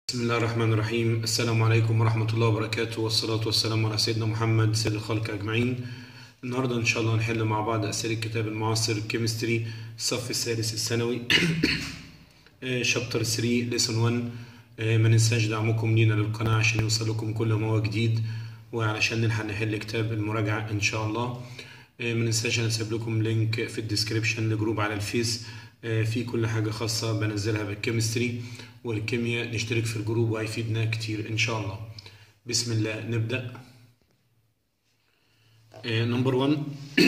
بسم الله الرحمن الرحيم. السلام عليكم ورحمة الله وبركاته، والصلاة والسلام على سيدنا محمد سيد الخلق أجمعين. النهاردة إن شاء الله هنحل مع بعض أسئلة كتاب المعاصر كيمستري الصف الثالث الثانوي شابتر 3 ليسون 1. ما ننساش دعمكم لينا للقناة عشان يوصل لكم كل ما هو جديد، وعلشان نلحق نحل كتاب المراجعة إن شاء الله. ما ننساش هنسيب لكم لينك في الديسكريبشن لجروب على الفيس في كل حاجة خاصة بنزلها بالكيمستري والكيمياء. نشترك في الجروب وهيفيدنا كتير إن شاء الله. بسم الله نبدأ. نمبر 1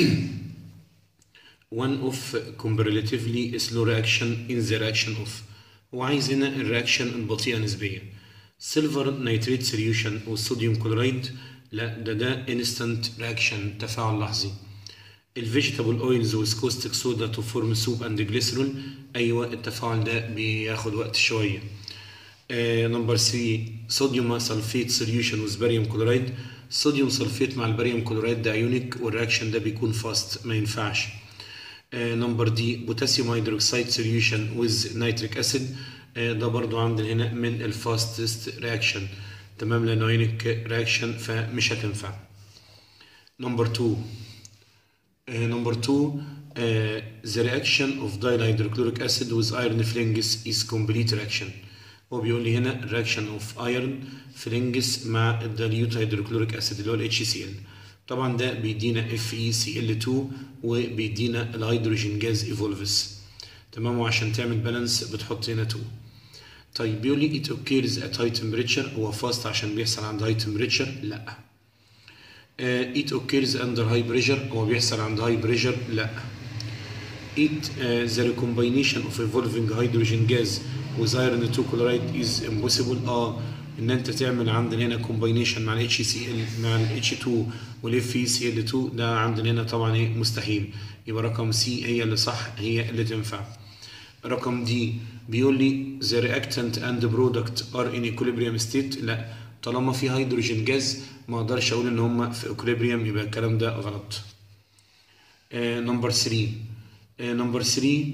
one of comparatively slow reaction in the reaction of. هو عايز هنا الرياكشن البطيئة نسبيا. سيلفر نيتريت سوليوشن والصوديوم كلورايد، لا ده instant reaction تفاعل لحظي. الفيجيتابل اويلز والكوستيك صودا تو فورم سوب اند جليسرول، ايوه التفاعل ده بياخد وقت شويه. نمبر 3 صوديوم سلفيت سوليوشن وذ باريوم كلورايد. صوديوم سلفيت مع الباريوم كلورايد ده ايونيك والرياكشن ده بيكون فاست ما ينفعش. نمبر دي بوتاسيوم هيدروكسيد سوليوشن وذ نيتريك اسيد، ده برضو عندنا هنا من الفاستست رياكشن، تمام، لانه ايونيك رياكشن فمش هتنفع. نمبر 2 the reaction of dihydrochloric acid with iron flings is complete reaction. هو بيقول لي هنا reaction of iron flings مع dilute hydrochloric acid اللي هو ال HCl. طبعا ده بيدينا FeCl2 وبيدينا الهيدروجين جاز ايفولفس، تمام، وعشان تعمل بالانس بتحط هنا 2. طيب بيقول لي it occurs at high temperature، هو فاست عشان بيحصل عند high temperature؟ لا. it occurs under high pressure، هو بيحصل عند high pressure؟ لا. the recombination of evolving hydrogen gas with iron 2 chloride is impossible. ان انت تعمل عندنا هنا combination مع ال HCl مع ال H2 وال FeCl2، ده عندنا هنا طبعا ايه مستحيل. يبقى رقم سي هي اللي صح، هي اللي تنفع. رقم دي بيقول لي the reactant and product are in equilibrium state، لا، طالما في هيدروجين جاز ما اقدرش اقول ان هم في equilibrium، يبقى الكلام ده غلط. نمبر 3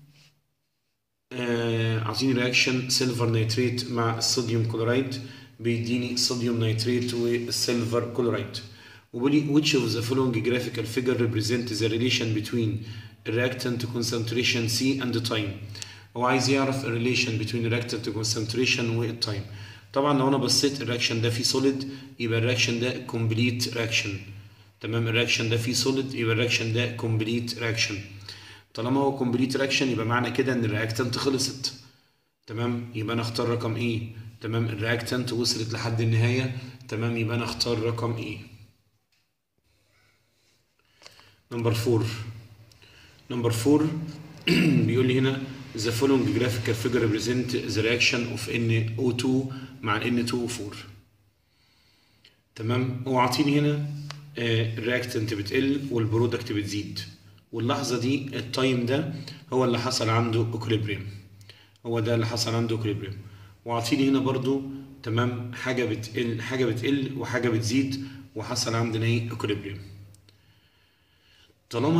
عاطيني رياكشن سيلفر نيتريت مع الصوديوم كلورايد، بيديني صوديوم نيتريت والسيلفر كلورايد. وبيقول لي which of the following graphical figure represent the relation between reactant concentration C and time. هو عايز يعرف الريليشن between reactant concentration والتايم. طبعا لو انا بصيت الرياكشن ده فيه سوليد يبقى الرياكشن ده كومبليت رياكشن، تمام، الرياكشن ده فيه سوليد يبقى الرياكشن ده كومبليت رياكشن. طالما هو كومبليت رياكشن يبقى معنى كده ان الرياكتنت خلصت، تمام، يبقى انا اختار رقم ايه، تمام، الرياكتنت وصلت لحد النهايه، تمام، يبقى انا اختار رقم ايه. نمبر 4 بيقول لي هنا the following graphical figure represent the reaction of NO2 مع N2O4، تمام. هو عاطيني هنا الرياكتنت بتقل والبرودكت بتزيد، واللحظه دي التايم ده هو اللي حصل عنده اكوليبريم، هو ده اللي حصل عنده اكوليبريم. وعاطيني هنا برضو، تمام، حاجه بتقل وحاجه بتزيد وحصل عندنا ايه اكوليبريم. طالما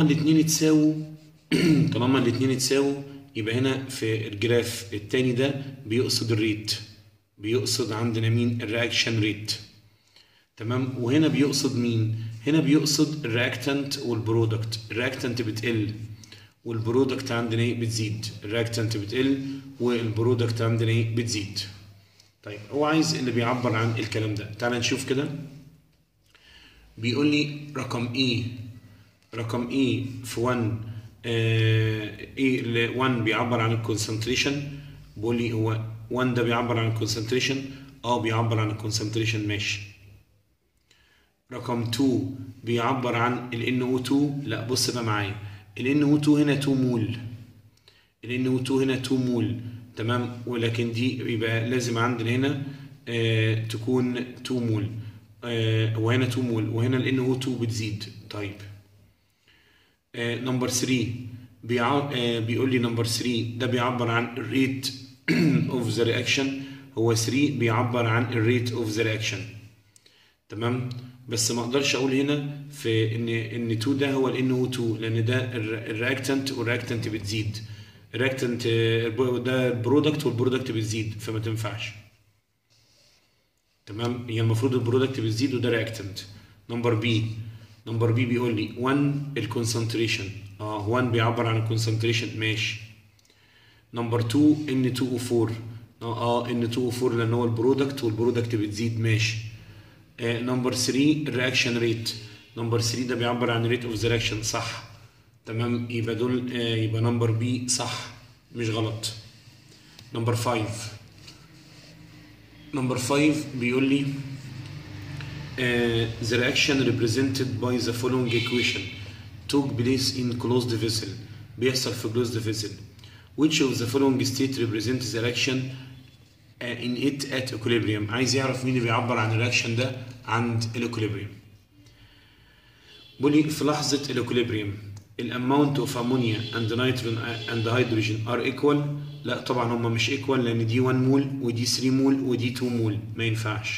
الاثنين اتساووا يبقى هنا في الجراف التاني ده بيقصد الريت، بيقصد عندنا مين؟ الرياكشن ريت، تمام. وهنا بيقصد مين؟ هنا بيقصد الرياكتنت والبرودكت. الرياكتنت بتقل والبرودكت عندنا ايه بتزيد، الرياكتنت بتقل والبرودكت عندنا ايه بتزيد. طيب هو عايز اللي بيعبر عن الكلام ده، تعال نشوف كده. بيقول لي رقم ايه في 1 ايه 1 بيعبر عن الكونسنتريشن. بيقول لي هو 1 ده بيعبر عن الكونسنتريشن، بيعبر عن الكونسنتريشن، ماشي. رقم 2 بيعبر عن ال NO2، لا بص بقى معايا، ال NO2 هنا 2 مول، تمام، ولكن دي يبقى لازم عندنا هنا تكون 2 مول، وهنا 2 مول وهنا ال NO2 بتزيد. طيب نمبر 3 بيقول لي نمبر 3 ده بيعبر عن الريت اوف ذا رياكشن، هو 3 بيعبر عن الريت اوف ذا رياكشن، تمام. بس ما اقدرش اقول هنا في ان 2 ده هو ال NO2 لان ده الرياكتنت والرياكتنت بتزيد، الرياكتنت ده البرودكت والبرودكت بتزيد فما تنفعش. تمام، هي المفروض البرودكت بتزيد وده رياكتنت. نمبر بي بيقول لي 1 الكونسنتريشن، 1 بيعبر عن الكونسنتريشن، ماشي. نمبر 2 N2O4، N2O4 لان هو البرودكت والبرودكت بتزيد، ماشي. نمبر 3 الرياكشن ريت، نمبر 3 ده بيعبر عن ريت اوف ذا رياكشن، صح. تمام، يبقى دول يبقى نمبر بي صح مش غلط. نمبر 5 بيقول لي the reaction represented by the following equation took place in closed vessel، بيحصل في closed vessel. which of the following state represents the reaction in it at equilibrium. عايز يعرف مين اللي بيعبر عن الرياكشن ده عند الاكوليبريم. بيقول لي في لحظة الاكوليبريم الاماونت اوف امونيا اند نيتروجين اند هيدروجين ار ايكوال، لا طبعا هما مش ايكوال لان دي 1 مول ودي 3 مول ودي 2 مول، ما ينفعش.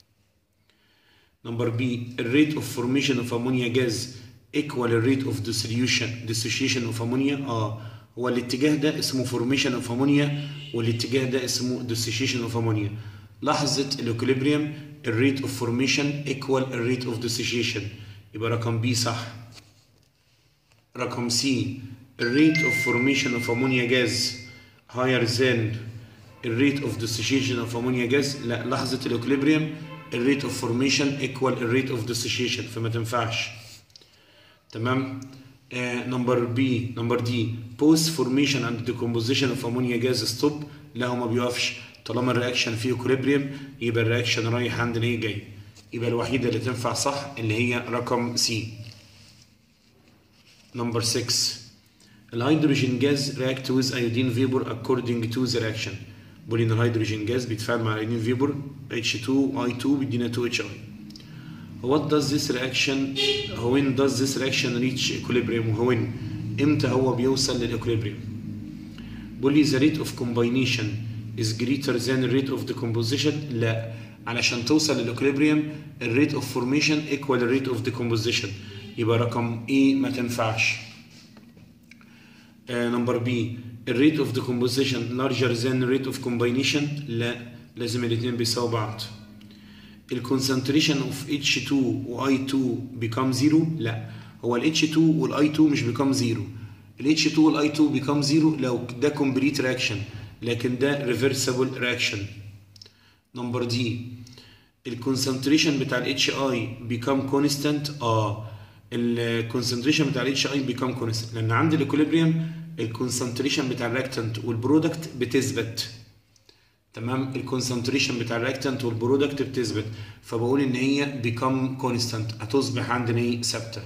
نمبر بي الريت اوف فورميشن اوف امونيا جاز ايكوال الريت اوف ديسوشيشن اوف امونيا، هو الاتجاه ده اسمه فورميشن اوف امونيا والاتجاه ده اسمه ديسوشيشن اوف امونيا. لحظة الاكوليبريم الريت اوف فورميشن ايكوال الريت اوف ديسوشيشن، يبقى رقم بي صح. رقم سي الريت اوف فورميشن اوف امونيا جاز higher than الريت اوف ديسوشيشن اوف امونيا جاز، لا لحظة الاكوليبريم الريت اوف فورميشن ايكوال الريت اوف ديسوشيشن، فما تنفعش. تمام. نمبر دي بوست فورميشن اند ديكومبوزيشن اوف امونيا جاز ستوب، لا هو ما بيقفش طالما الرياكشن فيه اكوليبريم، يبقى الرياكشن رايح عند ايه جاي، يبقى الوحيده اللي تنفع صح اللي هي رقم سي. نمبر 6 الهيدروجين جاز رياكت ويز ايودين فيبور اكوردنج تو ذا رياكشن. بقول ان الهيدروجين جاز بيتفاعل مع الايودين فيبور H2I2 بيدينا 2HI. What does this reaction when does this reaction reach equilibrium؟ وين امتى هو بيوصل للاكوليبريم؟ بقول لي the rate of combination is greater than the rate of decomposition، لا علشان توصل للاكوليبريم الريت اوف فورميشن equal الريت اوف decomposition، يبقى رقم ايه ما تنفعش. نمبر بي الريت اوف decomposition larger than the rate of combination، لا لازم الاثنين بيساووا بعض. الكونسنتريشن اوف H2 و I2 بيكام زيرو، لا هو ال H2 وال I2 مش بيكام زيرو، ال H2 وال I2 بيكام زيرو لو ده كومبليت رياكشن لكن ده ريفرسبل رياكشن. نمبر دي الكونسنتريشن بتاع ال HI بيكام كونستانت، الكونسنتريشن بتاع ال HI بيكام كونستانت لان عند الاكوليبريم الكونسنتريشن بتاع الرياكتنت والبرودكت بتثبت. تمام، الكونسنتريشن بتاع الرياكتنت والبرودكت بتثبت، فبقول ان هي become constant هتصبح عندنا ايه ثابته.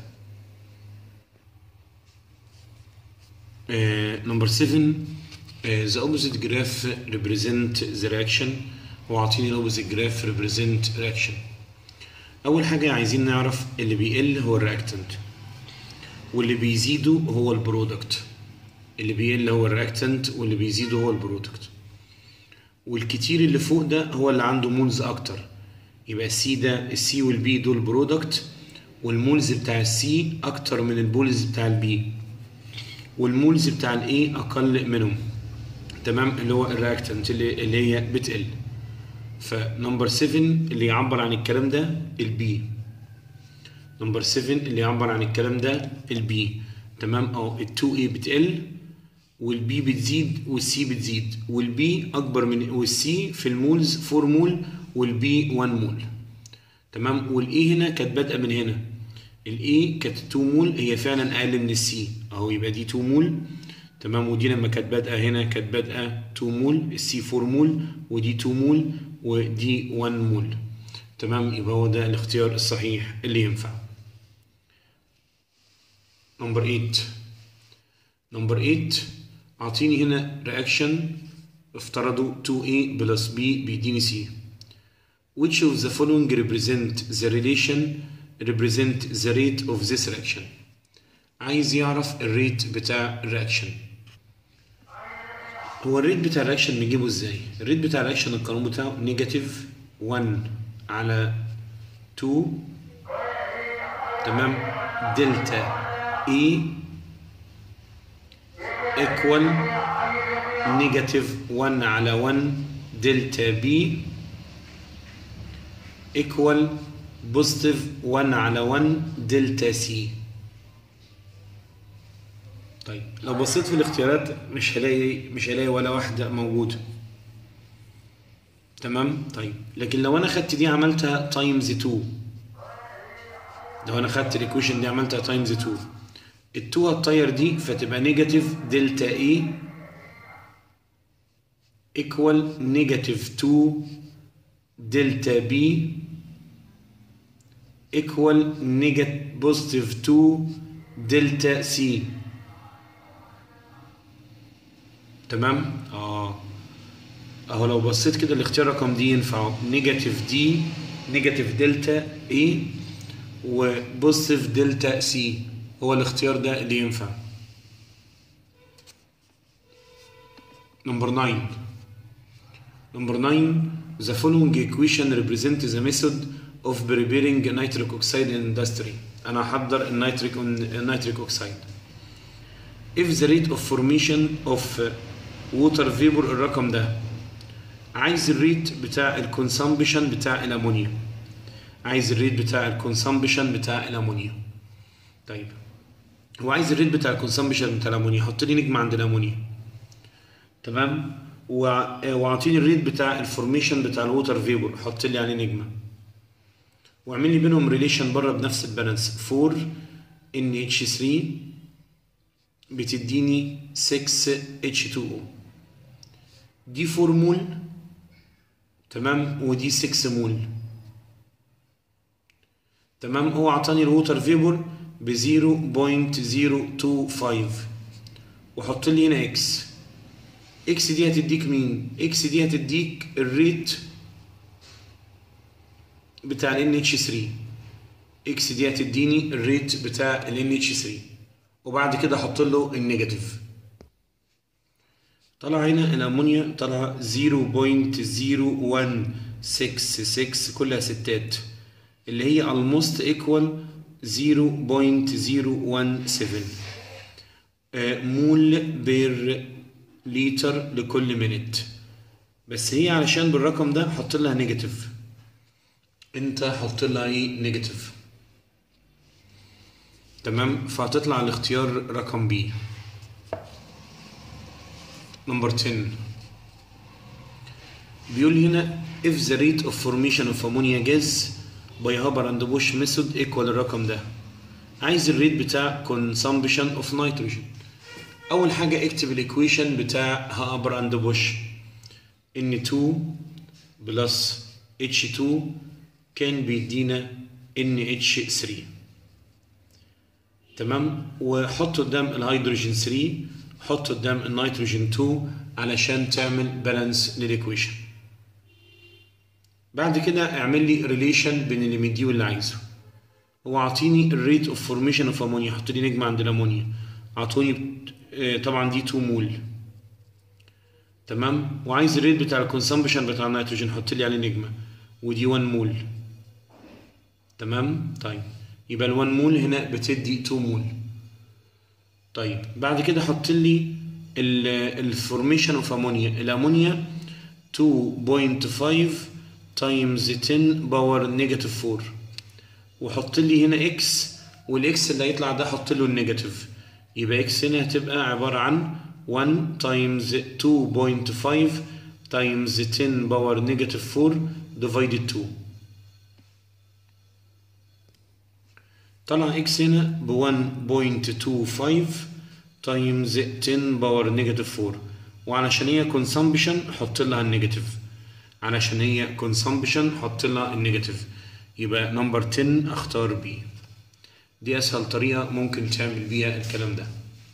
نمبر 7 the opposite graph represent the reaction، واعطيني الاوبوزيت جراف represent reaction. اول حاجه عايزين نعرف اللي بيقل هو الرياكتنت واللي بيزيده هو البرودكت، اللي بيقل هو الرياكتنت واللي بيزيده هو البرودكت، والكتير اللي فوق ده هو اللي عنده مولز اكتر، يبقى السي والبي دول برودكت، والمولز بتاع السي اكتر من المولز بتاع البي، والمولز بتاع الاي اقل منهم. تمام، اللي هو الرياكتنت اللي هي بتقل. فنمبر 7 اللي يعبر عن الكلام ده البي. نمبر 7 اللي يعبر عن الكلام ده البي. تمام، ال 2A بتقل والبي بتزيد والسي بتزيد، والبي اكبر من والسي في المولز 4 مول والبي 1 مول. تمام، والاي هنا كانت بادئه من هنا، الاي كانت 2 مول هي فعلا اقل من السي اهو، يبقى دي 2 مول. تمام، ودي لما كانت بادئه هنا كانت بادئه 2 مول، السي 4 مول ودي 2 مول ودي 1 مول. تمام، يبقى هو ده الاختيار الصحيح اللي ينفع. نمبر 8 اعطيني هنا رياكشن افترضوا 2A plus B بيديني C. Which of the following represent the rate of this reaction؟ عايز يعرف الريت بتاع الرياكشن. هو الريت بتاع الرياكشن بنجيبه ازاي؟ الريت بتاع الرياكشن القانون بتاعه نيجاتيف 1 على 2 تمام دلتا E equal نيجاتيف 1 على 1 دلتا B equal positive 1 على 1 دلتا سي. طيب لو بصيت في الاختيارات مش هلاقي ولا واحدة موجودة. تمام. طيب لكن لو انا خدت دي عملتها تايمز 2، لو انا خدت الايكويشن دي عملتها تايمز 2، ال2 هتطير دي فتبقى نيجاتيف دلتا اي equal نيجاتيف 2 دلتا بي equal بوزيتيف 2 دلتا سي. تمام. اهو لو بصيت كده الاختيار رقم دي ينفع نيجاتيف دي نيجاتيف دلتا اي وبوزيتيف دلتا سي، هو الاختيار ده اللي ينفع. نمبر 9 the following equation represent the method of preparing nitric oxide in industry. انا هحضر النيتريك اوكسيد. if the rate of formation of water vapor الرقم ده، عايز الريت بتاع الكونسامبشن بتاع الامونيا، طيب هو عايز الريت بتاع الكونسامبشن بتاع الامونيا، حط لي نجمه عند الامونيا. تمام. واعطيني الريت بتاع الفورميشن بتاع الووتر فيبور، حط لي عليه نجمه، واعمل لي بينهم ريليشن بره بنفس البالانس. 4 NH3 بتديني 6 H2O، دي 4 مول. تمام. ودي 6 مول. تمام. هو عطاني الووتر فيبور ب 0.025 وحط لي هنا اكس. اكس دي هتديك مين؟ اكس دي هتديك الريت بتاع ال NH3. اكس دي هتديني الريت بتاع ال NH3 وبعد كده احط له النيجاتيف. طلع هنا الامونيا طلع 0.0166 كلها ستات اللي هي almost equal 0.017 مول بير لتر لكل مينت. بس هي علشان بالرقم ده حط لها نيجاتيف، انت حط لها ايه؟ نيجاتيف. تمام. فهتطلع الاختيار رقم بي. نمبر 10 بيقول هنا if the rate of formation of ammonia gas by Haber and Bosch method equal الرقم ده، عايز الريت بتاع consumption of nitrogen. اول حاجه اكتب الايكويشن بتاع هابر اند بوش. N2 بلس H2 كان بيدينا NH3. تمام. وحط قدام الهيدروجين 3، حط قدام النيتروجين 2 علشان تعمل بالانس للايكويشن. بعد كده اعمل لي ريليشن بين اللي مديه واللي عايزه. هو عاطيني الريت اوف فورميشن اوف امونيا، حط لي نجمه عند الامونيا، عطوني طبعا دي 2 مول. تمام. وعايز الريت بتاع الكونسامبشن بتاع النيتروجين، حط لي عليه نجمه، ودي 1 مول. تمام. طيب يبقى ال 1 مول هنا بتدي 2 مول. طيب بعد كده حط لي الفورميشن اوف امونيا. الامونيا 2.5 تايمز 10 باور نيجاتيف 4، وحط لي هنا اكس، والاكس اللي هيطلع ده حط له النيجاتيف. يبقى اكس هنا هتبقى عباره عن 1 تايمز 2.5 تايمز 10 باور نيجاتيف 4 ديفايدد 2. طلع اكس هنا ب 1.25 تايمز 10 باور نيجاتيف 4، وعلشان هي كونسامبشن حط لها النيجاتيف، علشان هي كونسامبشن حط لها النيجاتيف. يبقى نمبر 10 اختار بي. دي اسهل طريقه ممكن تعمل بيها الكلام ده.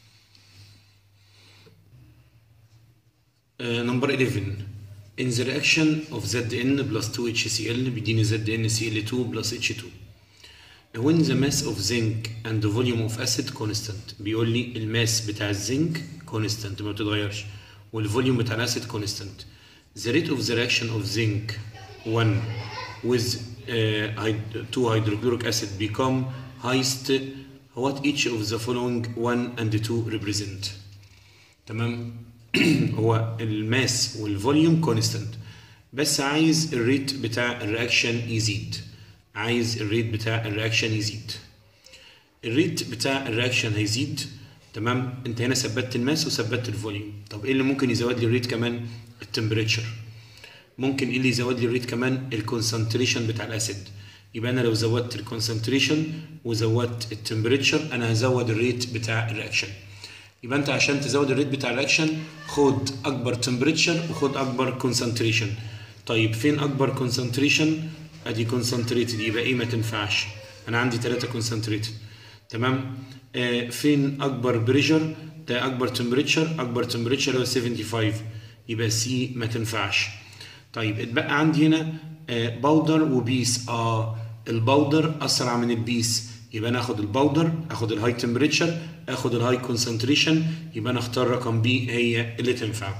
نمبر 11 in the reaction of Zn plus 2HCl بيديني ZnCl2 plus H2 when the mass of zinc and the volume of acid constant. بيقول لي الماس بتاع الزنك constant ما بتتغيرش، والفوليوم بتاع الاسيد constant. the rate of the reaction of zinc 1 with 2 hydrochloric acid become highest. what each of the following 1 and 2 represent. تمام. هو الماس والفوليوم كونستانت، بس عايز الريت بتاع الرياكشن يزيد. عايز الريت بتاع الرياكشن يزيد. الريت بتاع الرياكشن هيزيد. تمام. انت هنا ثبتت الماس وثبتت الفوليوم. طب ايه اللي ممكن يزود لي الريت كمان؟ التمبريتشر. ممكن ايه اللي يزود لي الريت كمان؟ الكونسنتريشن بتاع الاسيد. يبقى انا لو زودت الكونسنتريشن وزودت التمبريتشر انا هزود الريت بتاع الرياكشن. يبقى انت عشان تزود الريت بتاع الرياكشن خد اكبر تمبريتشر وخد اكبر كونسنتريشن. طيب فين اكبر كونسنتريشن؟ ادي كونسنتريتد، يبقى ايه؟ ما تنفعش. انا عندي 3 كونسنتريتد. تمام. فين اكبر بريشر؟ ده اكبر تمبريتشر. اكبر تمبريتشر هو 75، يبقى سي ما تنفعش. طيب اتبقى عندي هنا باودر وبيس. الباودر اسرع من البيس، يبقى انا اخد الباودر، اخد الهاي تمبريتشر، اخد الهاي كونسنتريشن، يبقى انا اختار رقم بي هي اللي تنفع.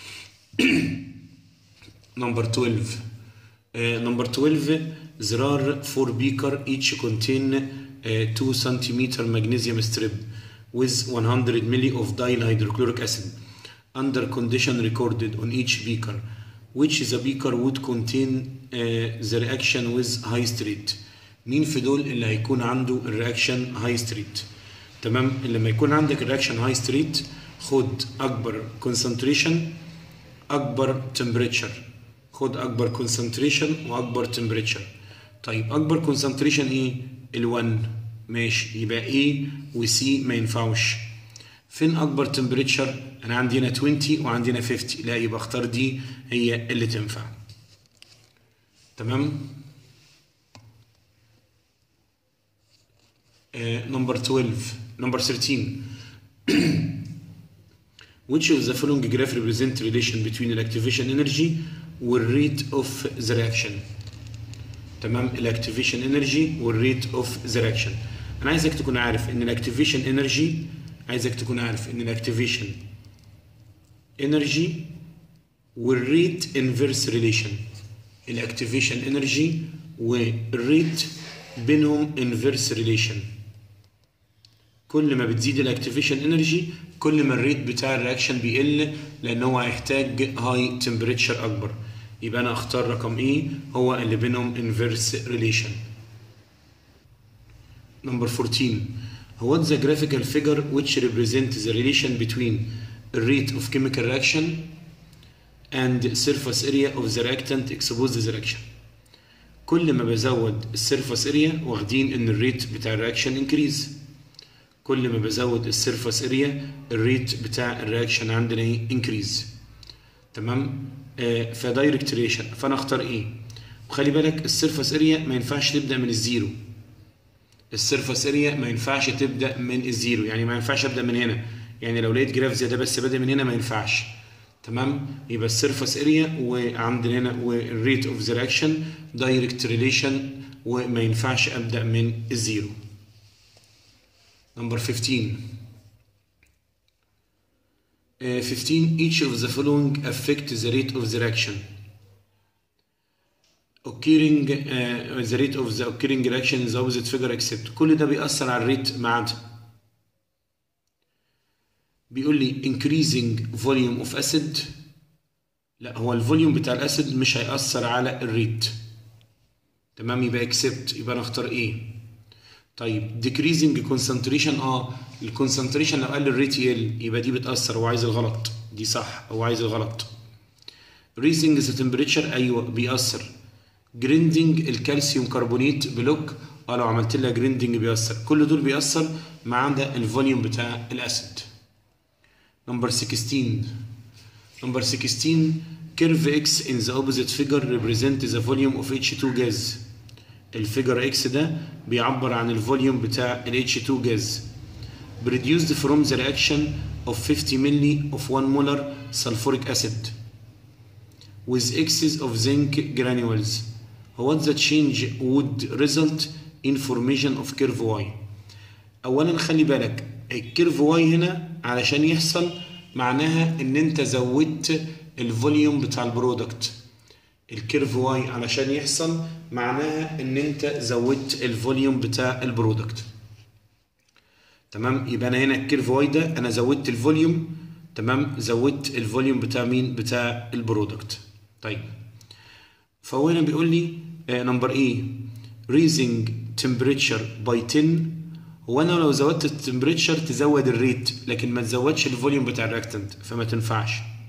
نمبر 12. نمبر 12 there are 4 beaker each contain 2 cm magnesium strip with 100 ml of dial hydrochloric acid under condition recorded on each beaker, which the beaker would contain the reaction with high straight. مين في دول اللي هيكون عنده الرياكشن هاي ستريت؟ تمام. لما يكون عندك الرياكشن هاي ستريت خد اكبر كونسنتريشن اكبر تمبريتشر. خد اكبر كونسنتريشن واكبر تمبريتشر. طيب اكبر كونسنتريشن ايه؟ ال1. ماشي، يبقى A و C ما ينفعوش. فين اكبر تمبريتشر؟ انا عندي هنا 20 وعندي هنا 50، لا يبقى اختار دي هي اللي تنفع. تمام. نمبر 12. نمبر 13. Which of the following graph represent relation between الاكتيفيشن انرجي والريت اوف ذا رياكشن؟ تمام. الاكتيفيشن انرجي والريت اوف ذا رياكشن. انا عايزك تكون عارف ان الاكتيفيشن انرجي، والريت انفيرس ريليشن. الاكتيفيشن انرجي والريت بينهم انفيرس ريليشن. كل ما بتزيد الاكتيفيشن انرجي كل ما الريت بتاع الرياكشن بيقل، لان هو هيحتاج هاي تمبريتشر اكبر. يبقى انا اختار رقم ايه هو اللي بينهم انفيرس ريليشن. نمبر 14. What the graphical figure which represents the relation between the rate of chemical reaction and surface area of the reactant exposed to the reaction. كل ما بزود السيرفس اريا واخدين ان الريت بتاع الرياكشن انكريز. كل ما بزود السيرفس اريا الريت بتاع الرياكشن عندنا ايه؟ انكريز. تمام. فدايركت ريليشن، فانا اختار ايه؟ وخلي بالك السيرفس اريا ما ينفعش تبدا من الزيرو. السيرفس اريا ما ينفعش تبدا من الزيرو، يعني ما ينفعش ابدا من هنا. يعني لو لقيت جراف زي ده بس بادئ من هنا ما ينفعش. تمام. يبقى السيرفس اريا وعندنا هنا والريت اوف ذا رياكشن دايركت ريليشن، وما ينفعش ابدا من الزيرو. نمبر 15. 15 each of the following affect the rate of the reaction occurring the rate of the occurring reaction in the opposite figure except. كل ده بيأثر على الريت ما عدا. بيقول لي increasing volume of acid. لا، هو الفوليوم بتاع الاسيد مش هيأثر على الريت. تمام. يبقى except، يبقى انا اختار ايه؟ طيب decreasing concentration، الكونسنتريشن لو قل الريت يقل، يبقى دي بتأثر. هو عايز الغلط، دي صح، هو عايز الغلط. raising the temperature، ايوه بيأثر. جريندنج الكالسيوم كربونيت بلوك، لو عملت لها جريندنج بيأثر. كل دول بيأثر ما عدا الفوليوم بتاع الاسيد. نمبر 16. نمبر 16 curve x in the opposite figure represent the volume of H2 gas. الفيجر x ده بيعبر عن الفوليوم بتاع ال H2 gas produced from the reaction of 50 ml of 1 molar sulfuric acid with excess of zinc granules. What the change would result in formation of curve y. اولا خلي بالك الكيرف واي هنا علشان يحصل معناها ان انت زودت الفوليوم بتاع البرودكت. الكيرف واي علشان يحصل معناها ان انت زودت الفوليوم بتاع البرودكت. تمام. يبقى انا هنا الكيرف واي ده انا زودت الفوليوم. تمام. زودت الفوليوم بتاع مين؟ بتاع البرودكت. طيب فهو هنا بيقول لي نمبر ايه raising temperature by 10. هو انا لو زودت التمبريتشر تزود الريت لكن ما تزودش الفوليوم بتاع الرياكتنت فما تنفعش.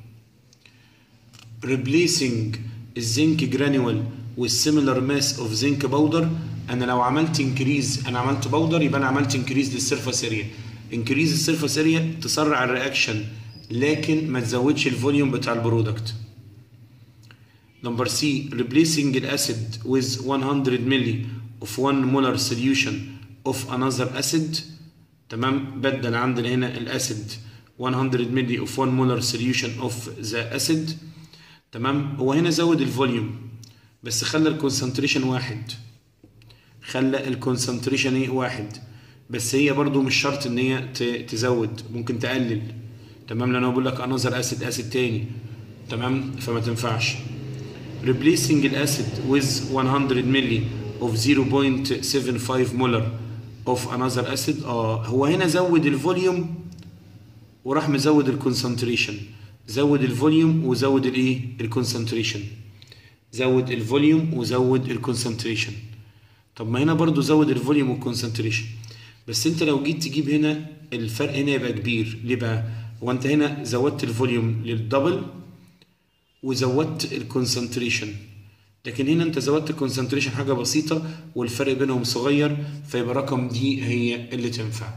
replacing الزنك جرانيول والسيميلر ماس اوف زنك باودر. انا لو عملت انكريز، انا عملت باودر يبقى انا عملت انكريز للسيرفاس اريا. انكريز السيرفاس اريا تسرع الرياكشن لكن ما تزودش الفوليوم بتاع البرودكت. نمبر سي replacing الاسيد with 100 ملي of 1 molar solution of another acid. تمام، بدل عندنا هنا الاسيد 100 ملي of 1 molar solution of the acid. تمام، هو هنا زود الفوليوم بس خلى الكونسنتريشن واحد، خلى الكونسنتريشن ايه واحد، بس هي برضو مش شرط ان هي تزود، ممكن تقلل. تمام، لان هو بيقول لك انذر اسيد تاني. تمام، فما تنفعش. replacing الاسيد with 100 ملي of 0.75 molar of another acid. هو هنا زود الفوليوم وراح مزود الكونسنتريشن، زود الفوليوم وزود الايه الكونسنتريشن، زود الفوليوم وزود الكونسنتريشن. طب ما هنا برضو زود الفوليوم والكونسنتريشن، بس انت لو جيت تجيب هنا الفرق هنا يبقى كبير. ليه بقى؟ هو انت هنا زودت الفوليوم للدبل وزودت الكونسنتريشن، لكن هنا انت زودت الكونسنتريشن حاجه بسيطه والفرق بينهم صغير، فيبقى رقم دي هي اللي تنفع.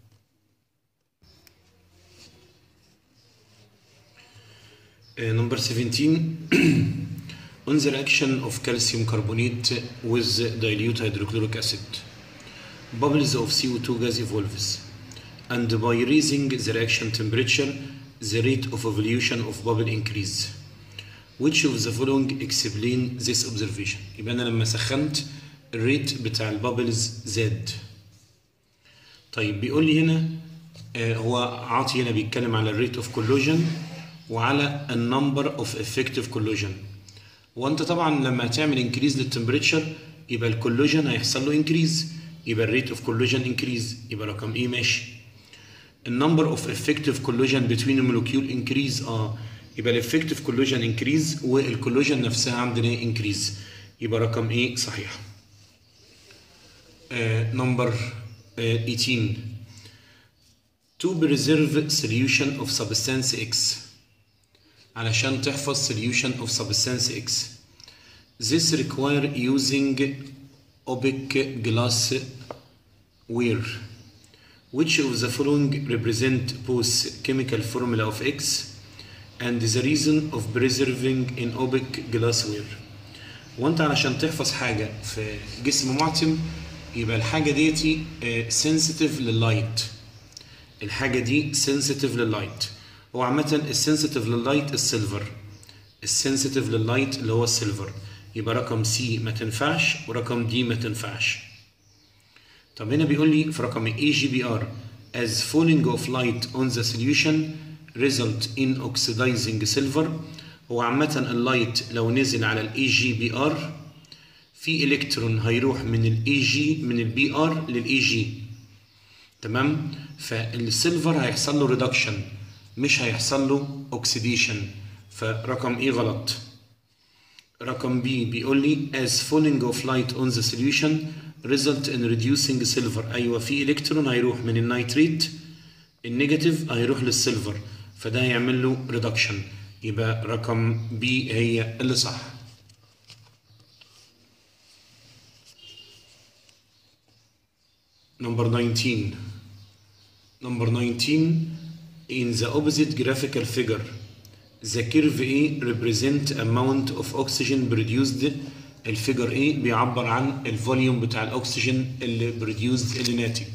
Number 17 on the reaction of calcium carbonate with dilute hydrochloric acid, bubbles of CO2 gas evolves, and by raising the reaction temperature, the rate of evolution of bubble increase. Which of the following explain this observation؟ يبقى أنا لما سخنت الريت بتاع البابلز زاد. طيب بيقول لي هنا هو عاطي هنا بيتكلم على الريت اوف كولوجن وعلى النمبر اوف افكتيف كولوجن. وانت طبعا لما تعمل انكريز للتمبريتشر يبقى الكولوجن هيحصل له انكريز، يبقى الريت اوف كولوجن انكريز، يبقى رقم ايه ماشي. النمبر اوف افكتيف كولوجن بتوين المولكيول انكريز، يبقى الافكتيف كولوجن انكريز والكولوجن نفسها عندنا انكريز، يبقى رقم ايه صحيح. نمبر 18 to preserve solution of substance X. علشان تحفظ solution of substance X. This require using opaque glass ware. Which of the following represent both chemical formula of X and the reason of preserving in opaque glassware؟ وانت علشان تحفظ حاجة في جسم معتم يبقى الحاجة ديتي sensitive لللايت، الحاجة دي sensitive لللايت. هو عامة السنسيتيف لللايت السيلفر، السنسيتيف لللايت اللي هو السيلفر، يبقى رقم سي ما تنفعش ورقم دي ما تنفعش. طب هنا بيقول لي في رقم AGBR as falling of light on the solution result in oxidizing silver. هو عامة اللايت لو نزل على ال AGBR في الكترون هيروح من ال AG من ال BR لل AG. تمام، فالسيلفر هيحصل له ريدكشن مش هيحصل له اوكسيديشن، فرقم ايه غلط. رقم بي بيقول لي as falling of light on the solution result in reducing silver. ايوه، في الكترون هيروح من النيتريت النيجاتيف هيروح للسيلفر فده هيعمل له ريدكشن، يبقى رقم بي هي اللي صح. Number 19 in the opposite graphical figure the curve A represent amount of oxygen produced. الفيجر A بيعبر عن الفوليوم بتاع الاكسجين اللي produced اللي ناتج.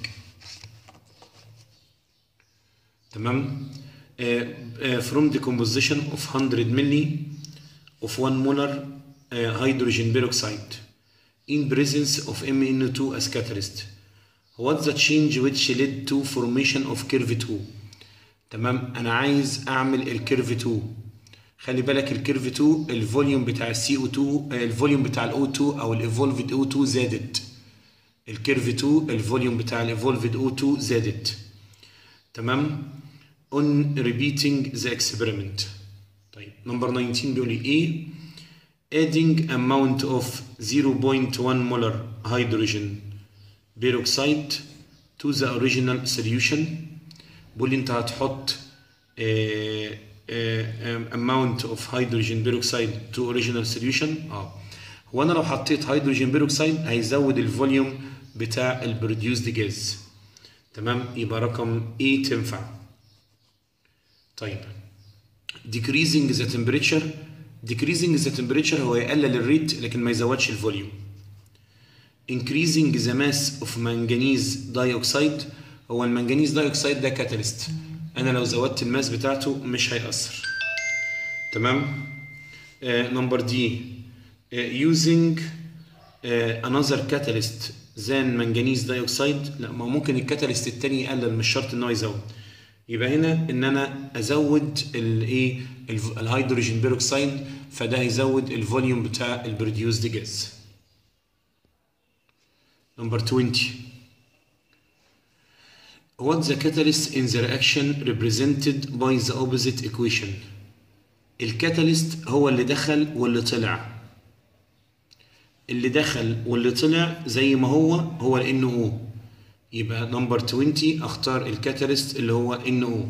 تمام، from the composition of 100 milli of 1 molar hydrogen peroxide in presence of MnO2 as catalyst. What's the change which led to formation of curve 2؟ تمام، انا عايز اعمل الكيرف 2. خلي بالك الكيرف 2 الفوليوم بتاع السي او 2 الفوليوم بتاع الاو 2 او الايفولفد او 2 زادت. الكيرف 2 الفوليوم بتاع الايفولفد او 2 زادت. تمام، on repeating the experiment. طيب نمبر 19 بيقول لي ايه adding amount of 0.1 molar hydrogen peroxide to the original solution. بقول لي انت هتحط amount of hydrogen peroxide to original solution. هو انا لو حطيت هيدروجين بيروكسيد هيزود الفوليوم بتاع البروديوسد جاز. تمام، يبقى رقم A تنفع. طيب decreasing the temperature. decreasing the temperature هو يقلل الريت لكن ما يزودش الفوليوم. increasing the mass of manganese dioxide. هو المنجنيز دايوكسيد ده كاتاليست، انا لو زودت الماس بتاعته مش هيأثر. تمام. نمبر دي using another catalyst than manganese dioxide. لا، ما ممكن الكاتاليست التاني يقلل، مش شرط ان هو يزود. يبقى هنا ان انا ازود الايه الهيدروجين بيروكسيد، فده هيزود الفوليوم بتاع البروديوسد جاز. نمبر 20 what the catalyst in the reaction represented by the opposite equation. الكاتاليست هو اللي دخل واللي طلع. اللي دخل واللي طلع زي ما هو ال NO. يبقى نمبر 20 اختار الكاتاليست اللي هو NO.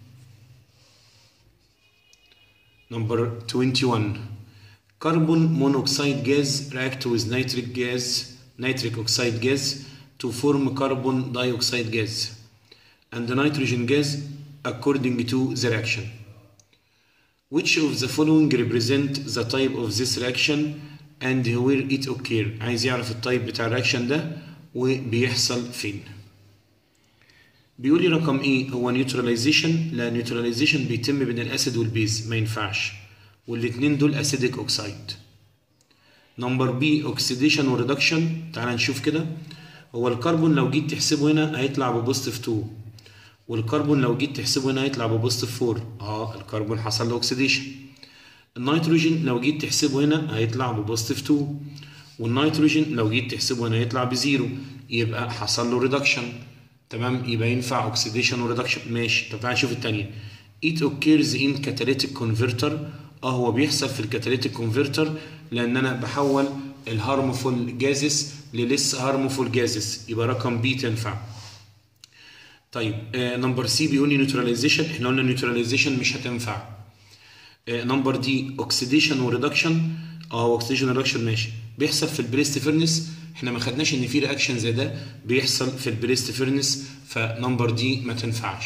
نمبر 21 carbon monoxide gas react with nitric oxide gas to form carbon dioxide gas and nitrogen gas according to the reaction. Which of the following represent the type of this reaction and where it occur. عايز يعرف التايب بتاع الرياكشن ده وبيحصل فين. بيقول لي رقم ايه هو نيوتراليزيشن. لا، نيوتراليزيشن بيتم بين الاسيد والبيز، ما ينفعش، والاتنين دول اسيديك اوكسايد. نمبر بي اوكسيديشن وريدكشن. تعال نشوف كده. هو الكربون لو جيت تحسبه هنا هيطلع ببوزيتيف 2، والكربون لو جيت تحسبه هنا هيطلع ببوزيتيف 4. الكربون حصل له اوكسيديشن. النيتروجين لو جيت تحسبه هنا هيطلع ببوزيتيف 2، والنيتروجين لو جيت تحسبه هنا هيطلع بزيرو، يبقى حصل له ريدكشن. تمام، يبقى ينفع اوكسيديشن وريدكشن. ماشي. طب تعالى نشوف الثانيه. it occurs in catalytic converter. هو بيحصل في الكاتاليتيك كونفرتر لان انا بحول الهارمفول جازز لليس هارمفول جازز، يبقى رقم بي تنفع. طيب نمبر سي بيقول لي نيوتراليزيشن. احنا قلنا نيوتراليزيشن مش هتنفع. نمبر دي اوكسيديشن وريدكشن. اوكسيديشن وريدكشن ماشي، بيحصل في البريست فيرنس. احنا ما خدناش ان في رياكشن زي ده بيحصل في البريست فيرنس، فنمبر دي ما تنفعش.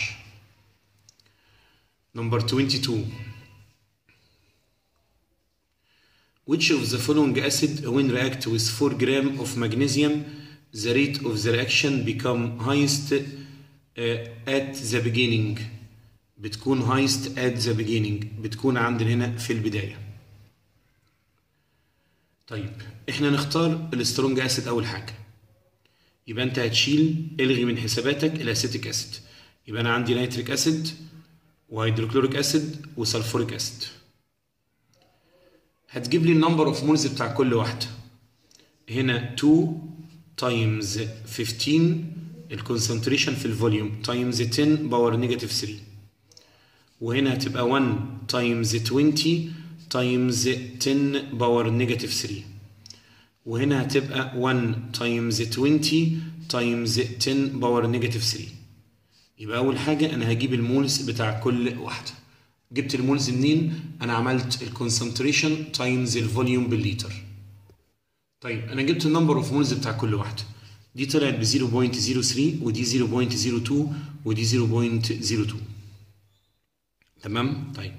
نمبر 22 which of the following acid when react with 4 gram of magnesium the rate of the reaction become highest at the beginning. بتكون highest at the beginning، بتكون عندنا هنا في البداية. طيب احنا نختار السترونج اسيد اول حاجة، يبقى انت هتشيل الغي من حساباتك الاسيتيك اسيد. يبقى انا عندي نيتريك اسيد وهيدروكلوريك اسيد وسلفوريك اسيد. هتجيب لي النمبر اوف مولز بتاع كل واحدة. هنا 2 تايمز 15 الكونسنتريشن في الفوليوم تايمز 10 باور نيجاتيف 3، وهنا هتبقى 1 تايمز 20 تايمز 10 باور نيجاتيف 3، وهنا هتبقى 1 تايمز 20 تايمز 10 باور نيجاتيف 3. يبقى أول حاجة أنا هجيب المولز بتاع كل واحدة. جبت المولز منين؟ أنا عملت الكونسنتريشن تايمز الفوليوم بالليتر. طيب أنا جبت النمبر اوف مولز بتاع كل واحدة. دي طلعت ب 0.03 ودي 0.02 ودي 0.02. تمام؟ طيب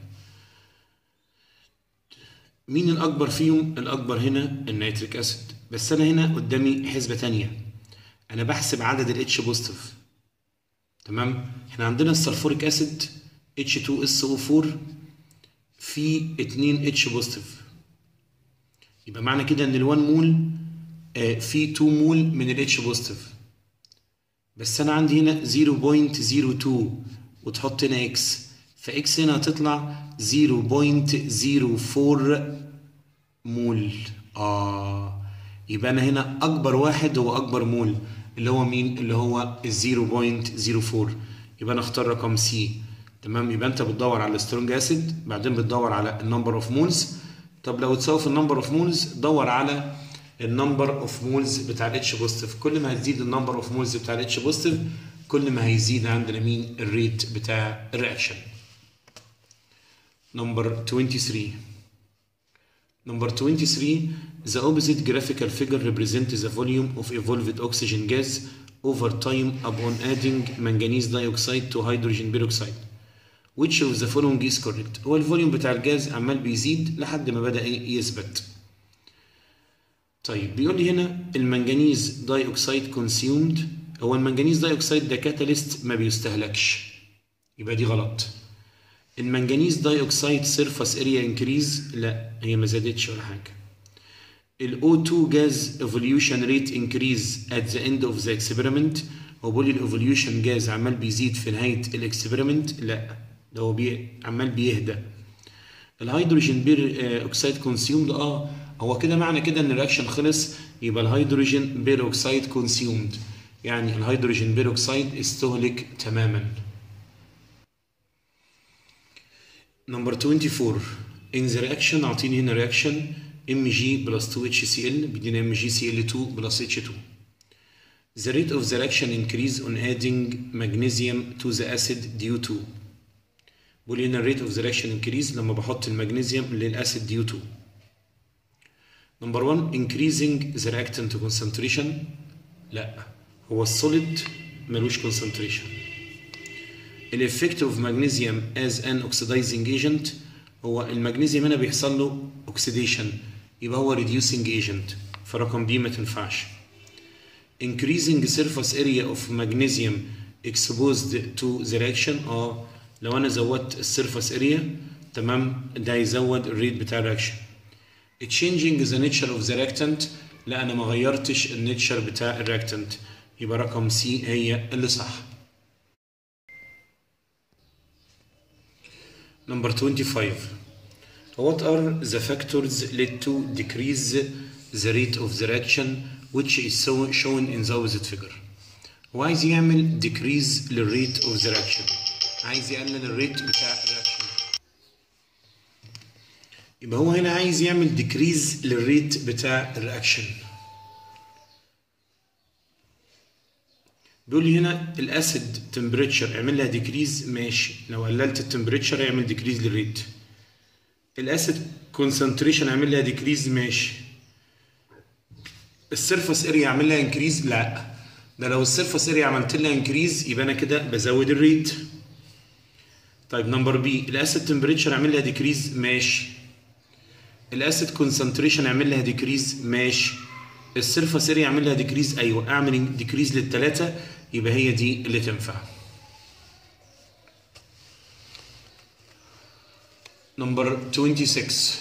مين الأكبر فيهم؟ الأكبر هنا النيتريك أسيد، بس أنا هنا قدامي حسبة تانية، أنا بحسب عدد الاتش بوزيتيف. تمام؟ إحنا عندنا السلفوريك أسيد H2SO4 في 2 اتش بوزيتيف، يبقى معنى كده إن ال1 مول في 2 مول من الاتش بوزيتيف، بس أنا عندي هنا 0.02 وتحط هنا إكس، فإكس هنا هتطلع 0.04 مول. يبقى أنا هنا أكبر واحد هو أكبر مول اللي هو مين؟ اللي هو 0.04. يبقى أنا أختار رقم سي. تمام؟ يبقى أنت بتدور على السترونج أسيد، بعدين بتدور على النمبر أوف مولز، طب لو تساوي في النمبر اوف مولز دور على النمبر اوف مولز بتاع الاتش بوزيتيف. كل ما هتزيد النمبر اوف مولز بتاع الاتش بوزيتيف كل ما هيزيد عندنا مين؟ الريت بتاع الرياكشن. نمبر 23. Number 23, the opposite graphical figure represents the volume of evolved oxygen gas over time upon adding manganese dioxide to hydrogen peroxide. Which of the following is correct؟ هو الفوليوم بتاع الجاز عمال بيزيد لحد ما بدأ يثبت. طيب بيقول لي هنا المنجنيز دايوكسيد كونسيومد، هو المنجنيز دايوكسيد ده كاتاليست ما بيستهلكش، يبقى دي غلط. المنجنيز دايوكسيد سيرفاس اريا انكريز، لا هي ما زادتش ولا حاجه. ال O2 جاز ايفوليوشن ريت انكريز ات ذا اند اوف ذا اكسبيرمنت، هو بيقول لي الايفوليوشن جاز عمال بيزيد في نهايه الاكسبيرمنت، لا ده هو عمال بيهدى. الهيدروجين بير اوكسيد كونسيومد، هو كده معنى كده ان الرياكشن خلص، يبقى الهيدروجين بير اوكسيد كونسيومد، يعني الهيدروجين بير اوكسيد استهلك تماما. نمبر 24 in the reaction اعطيني هنا رياكشن Mg plus 2HCl بيدينا MgCl2 plus H2. The rate of the reaction increase on adding magnesium to the acid due to، بقول هنا الريت اوف ذا رياكشن انكريز لما بحط المغنيسيوم للاسيد ديو تو. نمبر 1 increasing the reactant concentration، لا هو السوليد ملوش concentration. الافكت اوف ماجنيزيوم از ان اوكسيدايزنج ايجنت، هو المغنيسيوم هنا بيحصل له اوكسيديشن يبقى هو ريديوسنج ايجنت، فرقم بي ما تنفعش. increasing surface area of magnesium exposed to the reaction، لو انا زودت السيرفاس اريا تمام ده هيزود الريت بتاع الرياكشن. changing the nature of the reactant، لا انا ما غيرتش النيتشر بتاع الرياكتنت، يبقى رقم سي هي اللي صح. Number 25. What are the factors led to decrease the rate of the reaction which is shown in the opposite figure؟ هو عايز يعمل decrease للريت of the reaction، عايز يقلل الريت بتاع الرياكشن، يبقى هو هنا عايز يعمل decrease للريت بتاع الرياكشن. بيقول لي هنا الاسيد تمبريتشر اعمل لها ديكريز، ماشي لو قللت التمبريتشر يعمل ديكريز للريت. الاسيد كونسنتريشن اعمل لها ديكريز، ماشي. السيرفاس اريا اعمل لها انكريز، لا ده لو السيرفاس اريا عملت لها انكريز يبقى انا كده بزود الريت. طيب نمبر بي الاسيد تمبريتشر اعمل لها ديكريز، ماشي. الاسيد كونسنتريشن اعمل لها ديكريز، ماشي. السيرفاس اريا اعمل لها ديكريز، ايوه اعمل ديكريز للثلاثه يبقى هي دي اللي تنفع. نمبر 26.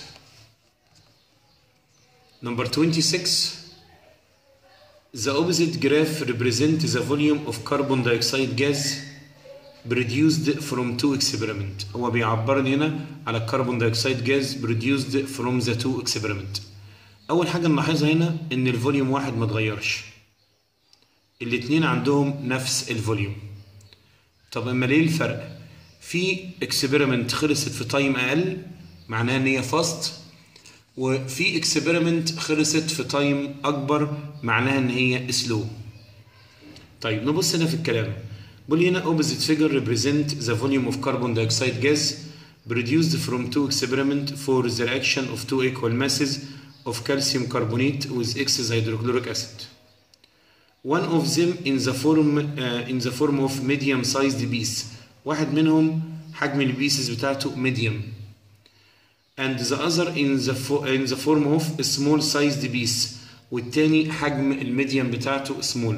نمبر 26 the opposite graph represents the volume of carbon dioxide gas produced from two experiments. هو بيعبرني هنا على الكربون دايوكسيد جاز produced from the two experiments. أول حاجة نلاحظها هنا إن الفوليوم واحد ما اتغيرش، الاتنين عندهم نفس الفوليوم. طب أما ليه الفرق؟ في اكسبيرمنت خلصت في تايم أقل معناها إن هي فاست، وفي اكسبيرمنت خلصت في تايم أكبر معناها إن هي سلو. طيب نبص هنا في الكلام، بقول هنا opposite figure represent the volume of carbon dioxide gas produced from two experiments for the reaction of two equal masses of calcium carbonate with excess hydrochloric acid. One of them in the form of medium sized piece. واحد منهم حجم البيسز بتاعته medium. And the other in the form of a small sized piece. والتاني حجم الميديم بتاعته small.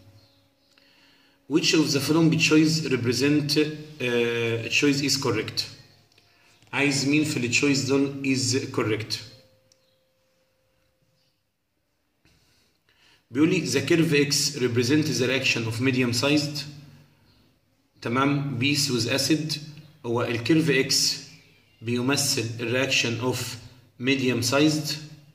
Which of the following choice represent choice is correct؟ عايز مين في التشويس دول is correct؟ بيقول لي the curve x represent the reaction of medium sized تمام بيس with acid. هو الكيرف x بيمثل الرياكشن of medium sized،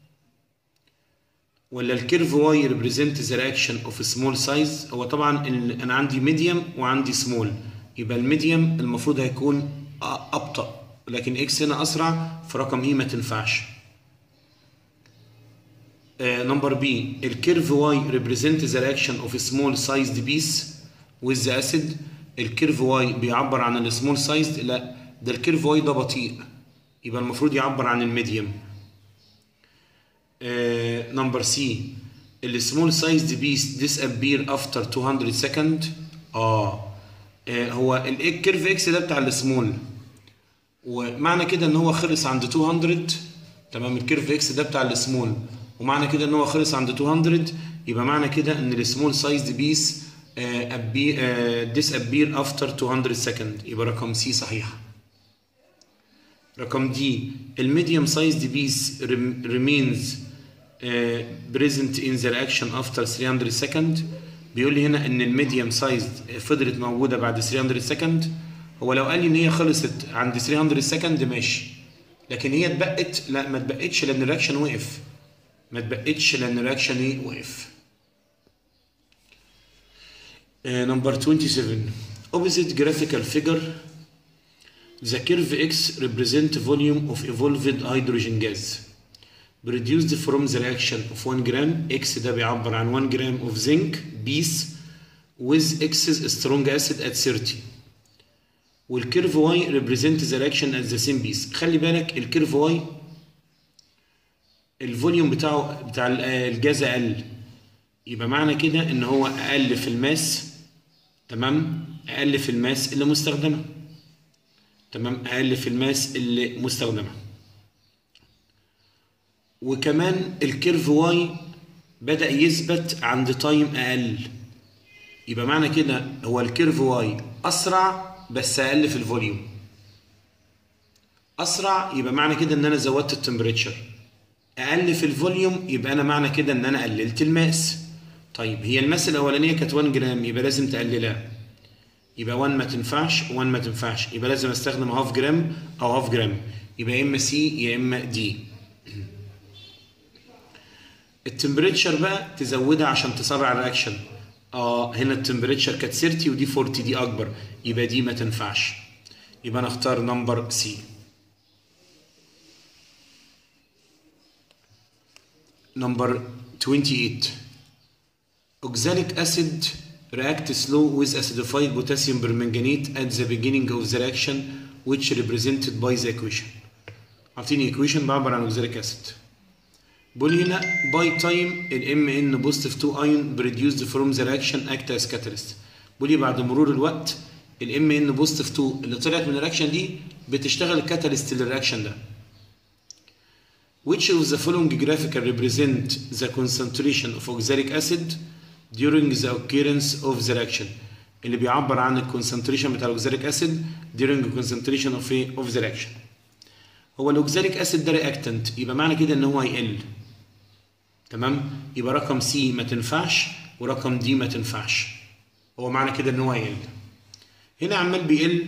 ولا الكيرف y represent the reaction of small size؟ هو طبعا انا عندي medium وعندي small، يبقى الميديم المفروض هيكون ابطأ، لكن x هنا اسرع فرقم e ما تنفعش. نمبر بي الكيرف واي represent the reaction of a small sized piece with the acid. الكيرف واي بيعبر عن السمول سايزد، لا ده الكيرف واي ده بطيء، يبقى المفروض يعبر عن الميديوم. نمبر سي السمول سايزد بيس disappear after 200 second. هو الكيرف اكس ده بتاع السمول، ومعنى كده ان هو خلص عند 200. تمام، الكيرف اكس ده بتاع السمول، ومعنى كده ان هو خلص عند 200، يبقى معنى كده ان السمول سايزد بيس disappear after 200 second، يبقى رقم سي صحيح. رقم دي الميديوم سايزد بيس remains present in the reaction after 300 second. بيقول لي هنا ان الميديوم سايزد فضلت موجوده بعد 300 سكند. هو لو قال لي ان هي خلصت عند 300 سكند ماشي، لكن هي اتبقت، لا ما اتبقتش لان الرياكشن وقف، ما اتبقتش لان الرياكشن ايه وقف. نمبر 27 opposite graphical figure the curve x represent volume of evolved hydrogen gas produced from the reaction of 1 gram. x ده بيعبر عن 1 gram of zinc piece with excess strong acid at 30. والكيرف y represent the reaction at the same piece. خلي بالك الكيرف y الفوليوم بتاع الجاز اقل، يبقى معنى كده ان هو اقل في الماس. تمام، اقل في الماس اللي مستخدمه. تمام، اقل في الماس اللي مستخدمه. وكمان الكيرف واي بدأ يثبت عند تايم اقل، يبقى معنى كده هو الكيرف واي اسرع بس اقل في الفوليوم. اسرع يبقى معنى كده ان انا زودت التمبريتشر، اقل في الفوليوم يبقى انا معنى كده ان انا قللت الماس. طيب هي الماس الاولانيه كانت 1 جرام، يبقى لازم تقللها، يبقى 1 ما تنفعش، 1 ما تنفعش، يبقى لازم استخدم هاف جرام او هاف جرام، يبقى يا اما سي يا اما دي. التمبريتشر بقى تزودها عشان تسرع الرياكشن. هنا التمبريتشر كانت 30 ودي 40، دي اكبر، يبقى دي ما تنفعش، يبقى نختار نمبر سي. نمبر 28 oxalic acid react slow with acidified potassium permanganate at the beginning of the reaction which represented by the equation. عارفين equation بعبر عن oxalic acid. بقول هنا by time ال Mn positive 2 ion produced from the reaction act as catalyst. بقول بعد مرور الوقت ال Mn positive 2 اللي طلعت من الرياكشن دي بتشتغل كاتاليست للرياكشن ده. Which of the following graphical represent the concentration of oxalic acid during the occurrence of the reaction؟ اللي بيعبر عن الكونسنتريشن بتاع الاوكساليك اسيد during the concentration of the reaction. هو الاوكساليك اسيد ده رياكتنت، يبقى معنى كده ان هو هيقل. تمام، يبقى رقم سي ما تنفعش ورقم دي ما تنفعش، هو معنى كده ان هو هيقل. هنا عمال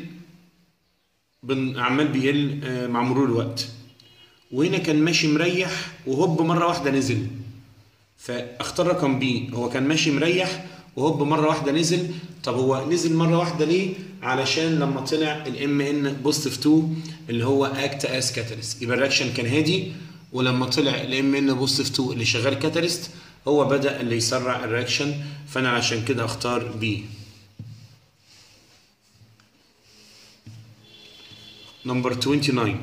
بيقل مع مرور الوقت، وهنا كان ماشي مريح وهوب مره واحده نزل، فاختار رقم بي. هو كان ماشي مريح وهوب مره واحده نزل. طب هو نزل مره واحده ليه؟ علشان لما طلع الام ان بوزيتيف 2 اللي هو اكت اس كاتاليست، يبقى الرياكشن كان هادي، ولما طلع الام ان بوزيتيف 2 اللي شغال كاتاليست هو بدا اللي يسرع الرياكشن، فانا عشان كده اختار بي. نمبر 29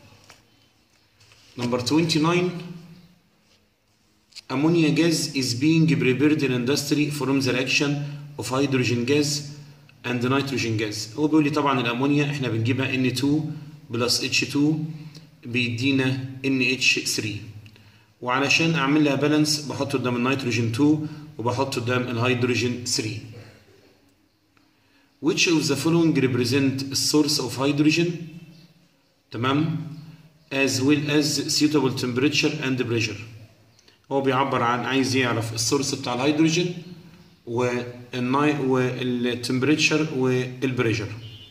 ammonia gas is being prepared in industry from the reaction of hydrogen gas and nitrogen gas. هو بيقول لي طبعا الامونيا احنا بنجيبها N2 بلس H2 بيدينا NH3، وعلشان اعمل لها بالانس بحط قدام النيتروجين 2 وبحط قدام الهيدروجين 3. Which of the following represent a source of hydrogen؟ تمام، as well as suitable temperature and pressure. هو بيعبر عن عايز يعرف السورس بتاع الهيدروجين والتمبريتشر والبريشر.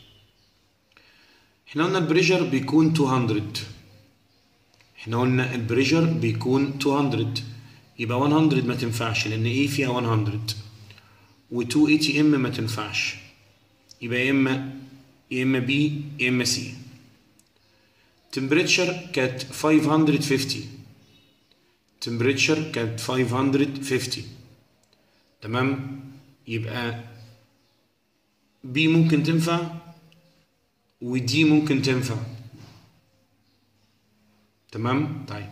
احنا قلنا البريشر بيكون 200، يبقى 100 ما تنفعش لان ايه فيها 100، و2 ATM ما تنفعش، يبقى يا اما بي يا اما سي. تمبريتشر كانت 550، temperature كانت 550. تمام، يبقى B ممكن تنفع ودي ممكن تنفع. تمام. طيب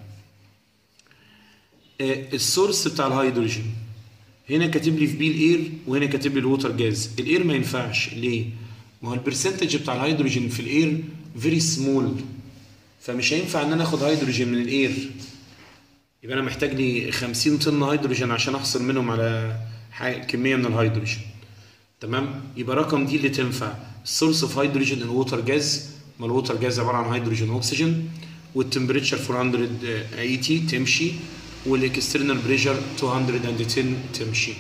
السورس بتاع الهيدروجين هنا كاتب لي في بي الاير وهنا كاتب لي الووتر جاز. الاير ما ينفعش ليه؟ ما هو البرسنتج بتاع الهيدروجين في الاير فيري سمول، فمش هينفع ان انا اخد هيدروجين من الاير. يبقى انا محتاج لي 50 طن هيدروجين عشان احصل منهم على كميه من الهيدروجين. تمام، يبقى رقم دي اللي تنفع. السورس اوف هيدروجين الووتر جاز، ما الووتر جاز عباره عن هيدروجين واكسجين، والتمبريتشر 480 تمشي، والاكسترنال بريشر 210 تمشي.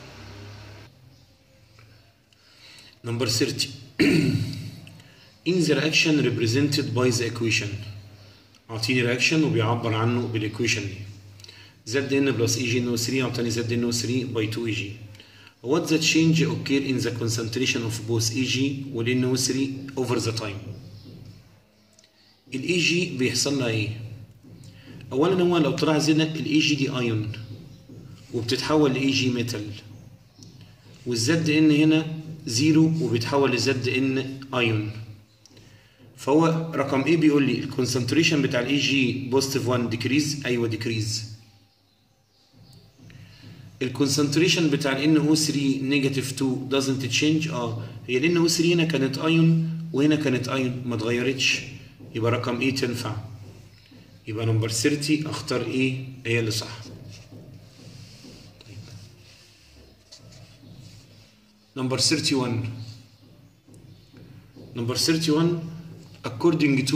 نمبر 30 in the reaction represented by the equation. اعطيني رياكشن وبيعبر عنه بالايكويشن دي. زد ان بلس اي جي ان او 3 اعطاني زد ان او 3 باي 2 اي جي. What the change occur in the concentration of both EG وال NO3 over the time. ال EG بيحصل لها ايه؟ اولا هو لو طلع زينا ال EG دي ايون وبتتحول ل EG ميتال، والزد ان هنا زيرو وبيتحول لزد ان ايون. فهو رقم ايه بيقول لي الكونسنتريشن بتاع ال EG بوزيتيف 1 ديكريز. ايوه ديكريز. الكونسنتريشن بتاع ال NO3 نيجاتيف 2 doesn't change. هي ال NO3 هنا كانت ايون وهنا كانت ايون ما اتغيرتش، يبقى رقم ايه تنفع. يبقى نمبر 30 اختار ايه هي اللي صح. طيب نمبر 31 according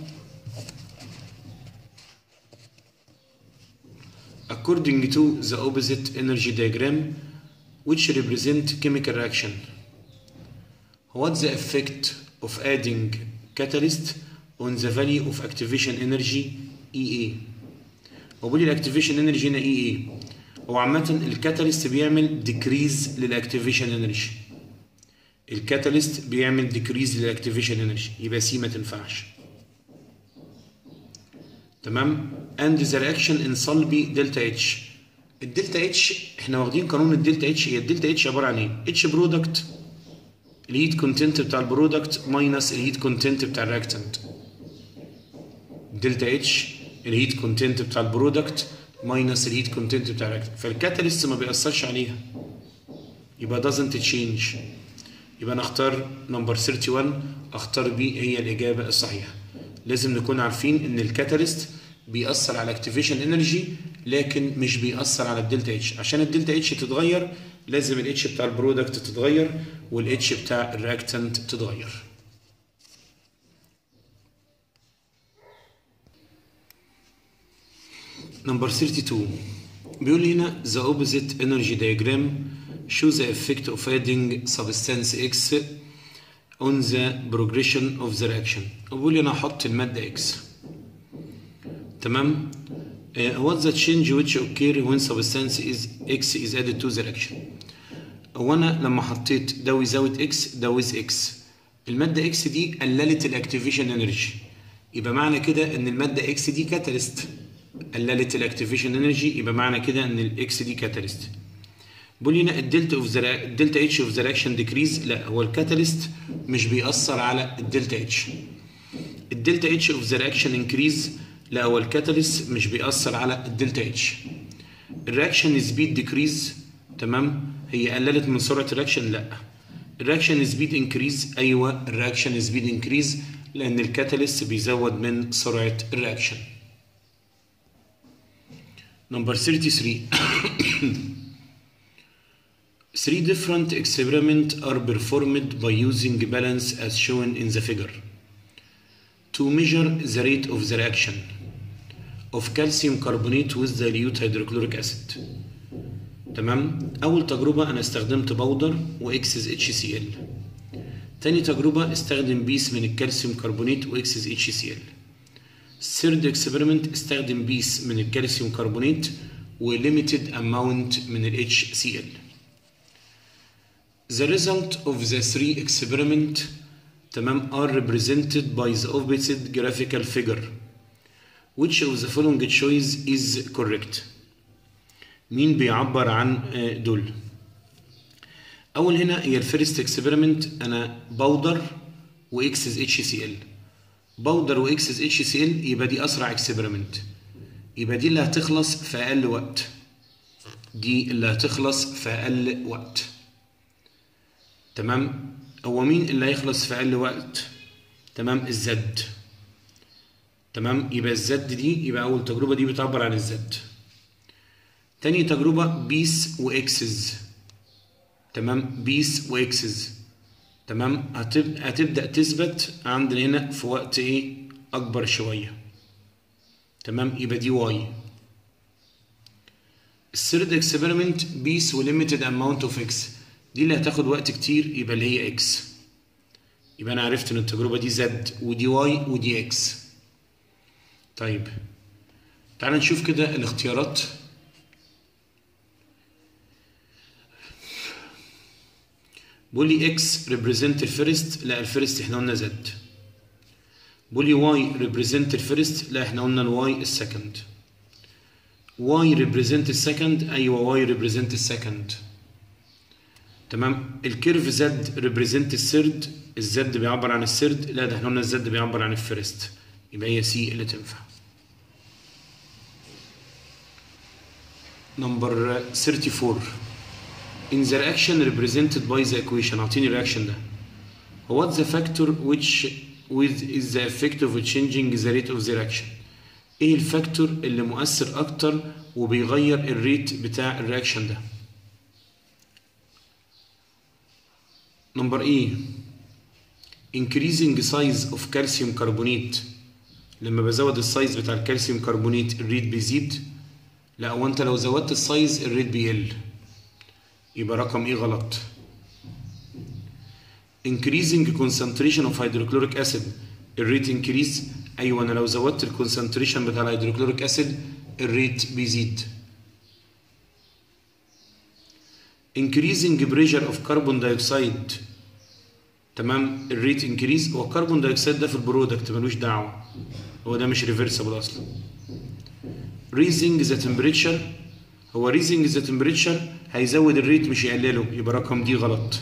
to the opposite energy diagram which represent chemical reaction, what the effect of adding catalyst on the value of activation energy EA. وبقول لي الاكتيفيشن انرجي هنا EA. هو عامة الكاتاليست بيعمل decrease للاكتيفيشن انرجي. الكاتاليست بيعمل decrease للاكتيفيشن انرجي، يبقى سي ما تنفعش. تمام. and the reaction in صلبي دلتا اتش. الدلتا اتش احنا واخدين قانون الدلتا اتش. هي الدلتا اتش عباره عن ايه؟ اتش برودكت الهيت كونتنت بتاع البرودكت ماينس الهيت كونتنت بتاع الرياكتنت. دلتا اتش الهيت كونتنت بتاع البرودكت ماينس الهيت كونتنت بتاع الرياكتنت. فالكاتاليست ما بيأثرش عليها، يبقى doesn't change. يبقى انا اختار نمبر 31 اختار بي هي الاجابه الصحيحه. لازم نكون عارفين ان الكاتاليست بيأثر على اكتيفيشن انرجي لكن مش بيأثر على الدلتا اتش. عشان الدلتا اتش تتغير لازم الاتش بتاع البرودكت تتغير والاتش بتاع الرياكتنت تتغير. نمبر 32 بيقول لي هنا the opposite energy diagram shows the effect of adding substance X on the progression of the reaction. بيقول لي انا هحط الماده X. تمام. what the change which occur when substance X is added to the reaction. هو انا لما حطيت ده without X ده with X، الماده X دي قللت الاكتيفيشن انرجي، يبقى معنى كده ان الماده X دي كاتاليست. قللت الاكتيفيشن انرجي يبقى معنى كده ان الاكس دي كاتاليست. بيقول لنا الدلتا اتش اوف ذا رياكشن ديكريز. لا، هو الكاتاليست مش بيأثر على الدلتا اتش. الدلتا اتش اوف ذا رياكشن انكريز. لا، هو الكاتاليست مش بيأثر على الدلتا اتش. الرياكشن سبيد ديكريز. تمام، هي قللت من سرعه الرياكشن. لا، الرياكشن سبيد انكريز. ايوه الرياكشن سبيد انكريز لان الكاتاليست بيزود من سرعه الرياكشن. نمبر 33 Three different experiments are performed by using balance as shown in the figure to measure the rate of the reaction of calcium carbonate with dilute hydrochloric acid. تمام. أول تجربة أنا استخدمت بودر وإكسز HCl. تاني تجربة استخدم بيس من الكالسيوم كربونات وإكسز HCl. Third experiment استخدم بيس من الكالسيوم كربونات وليميتد amount من ال HCl. The result of the three experiments تمام are represented by the opposite graphical figure. which of the following choice is correct؟ مين بيعبر عن دول؟ اول هنا هي الفيرست اكسبيرمنت، انا باودر واكسس اتش سي ال. باودر واكسس اتش سي ال يبقى دي اسرع اكسبيرمنت، يبقى دي اللي هتخلص في اقل وقت، دي اللي هتخلص في اقل وقت. تمام. هو مين اللي هيخلص في اقل وقت؟ تمام، الزد. تمام، يبقى الزد دي، يبقى اول تجربه دي بتعبر عن الزد. تاني تجربه بيس واكسز. تمام، بيس واكسز. تمام، هتبدا تثبت عندنا هنا في وقت ايه اكبر شويه. تمام، يبقى دي واي. الثيرد اكسبيرمنت بيس وليميتد اماونت اوف اكس، دي اللي هتاخد وقت كتير، يبقى اللي هي اكس. يبقى انا عرفت ان التجربه دي زد ودي واي ودي اكس. طيب تعال نشوف كده الاختيارات. بقول لي اكس ريبريزنت الفيرست، لا الفيرست احنا قلنا زد. بقول لي واي ريبريزنت الفيرست، لا احنا قلنا الواي السكند. واي ريبريزنت السكند، ايوه واي ريبريزنت السكند. تمام. الكيرف زد ريبريزنت الثيرد، الزد بيعبر عن الثيرد، لا ده احنا قلنا الزد بيعبر عن الفيرست، يبقى هي سي اللي تنفع. نمبر 34 in the reaction represented by the equation. اعطيني الرياكشن ده. What the factor which is the effect of changing the rate of the reaction؟ ايه الفاكتور اللي مؤثر اكتر وبيغير الريت بتاع الرياكشن ده؟ نمبر ايه increasing size of calcium carbonate، لما بزود السايز بتاع الكالسيوم كربونات الريت بيزيد. لا هو انت لو زودت السايز الريت بيقل، يبقى رقم ايه غلط. increasing concentration of hydrochloric acid الريت increase، ايوه انا لو زودت الكونسنتريشن بتاع الهيدروكلوريك اسيد الريت بيزيد. increasing pressure of carbon dioxide، تمام الريت انكريز. هو الكربون دايوكسيد ده في البرودكت ملوش دعوه، هو ده مش ريفرسبل اصلا. raising the temperature، هو raising the temperature هيزود الريت مش يقلله، يبقى رقم دي غلط.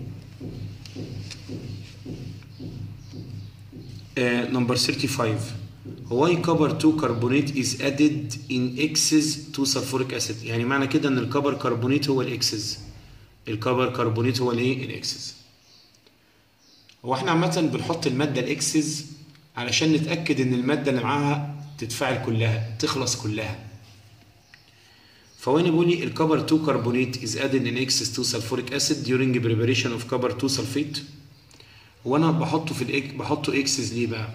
نمبر 35 why copper 2 carbonate is added in excess to sulfuric acid؟ يعني معنى كده ان الكبر كربونات هو الاكسس، الكبر كربونات هو الايه الاكسس. هو احنا عامه بنحط الماده الاكسس علشان نتاكد ان الماده اللي معاها تتفاعل كلها تخلص كلها. فهو هنا بيقول لي الكبر 2 carbonate is added in excess to sulfuric acid during preparation of copper 2 sulfate. هو انا بحطه اكسس ليه بقى؟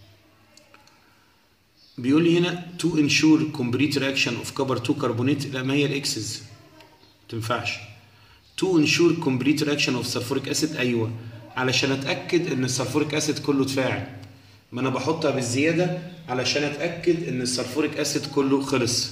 بيقول لي هنا to ensure complete reaction of copper 2 carbonate، لا ما هي الاكسس تنفعش. to ensure complete reaction of sulfuric acid، ايوه علشان اتاكد ان السلفوريك اسيد كله اتفاعل، ما انا بحطها بالزياده علشان اتاكد ان السلفوريك اسيد كله خلص.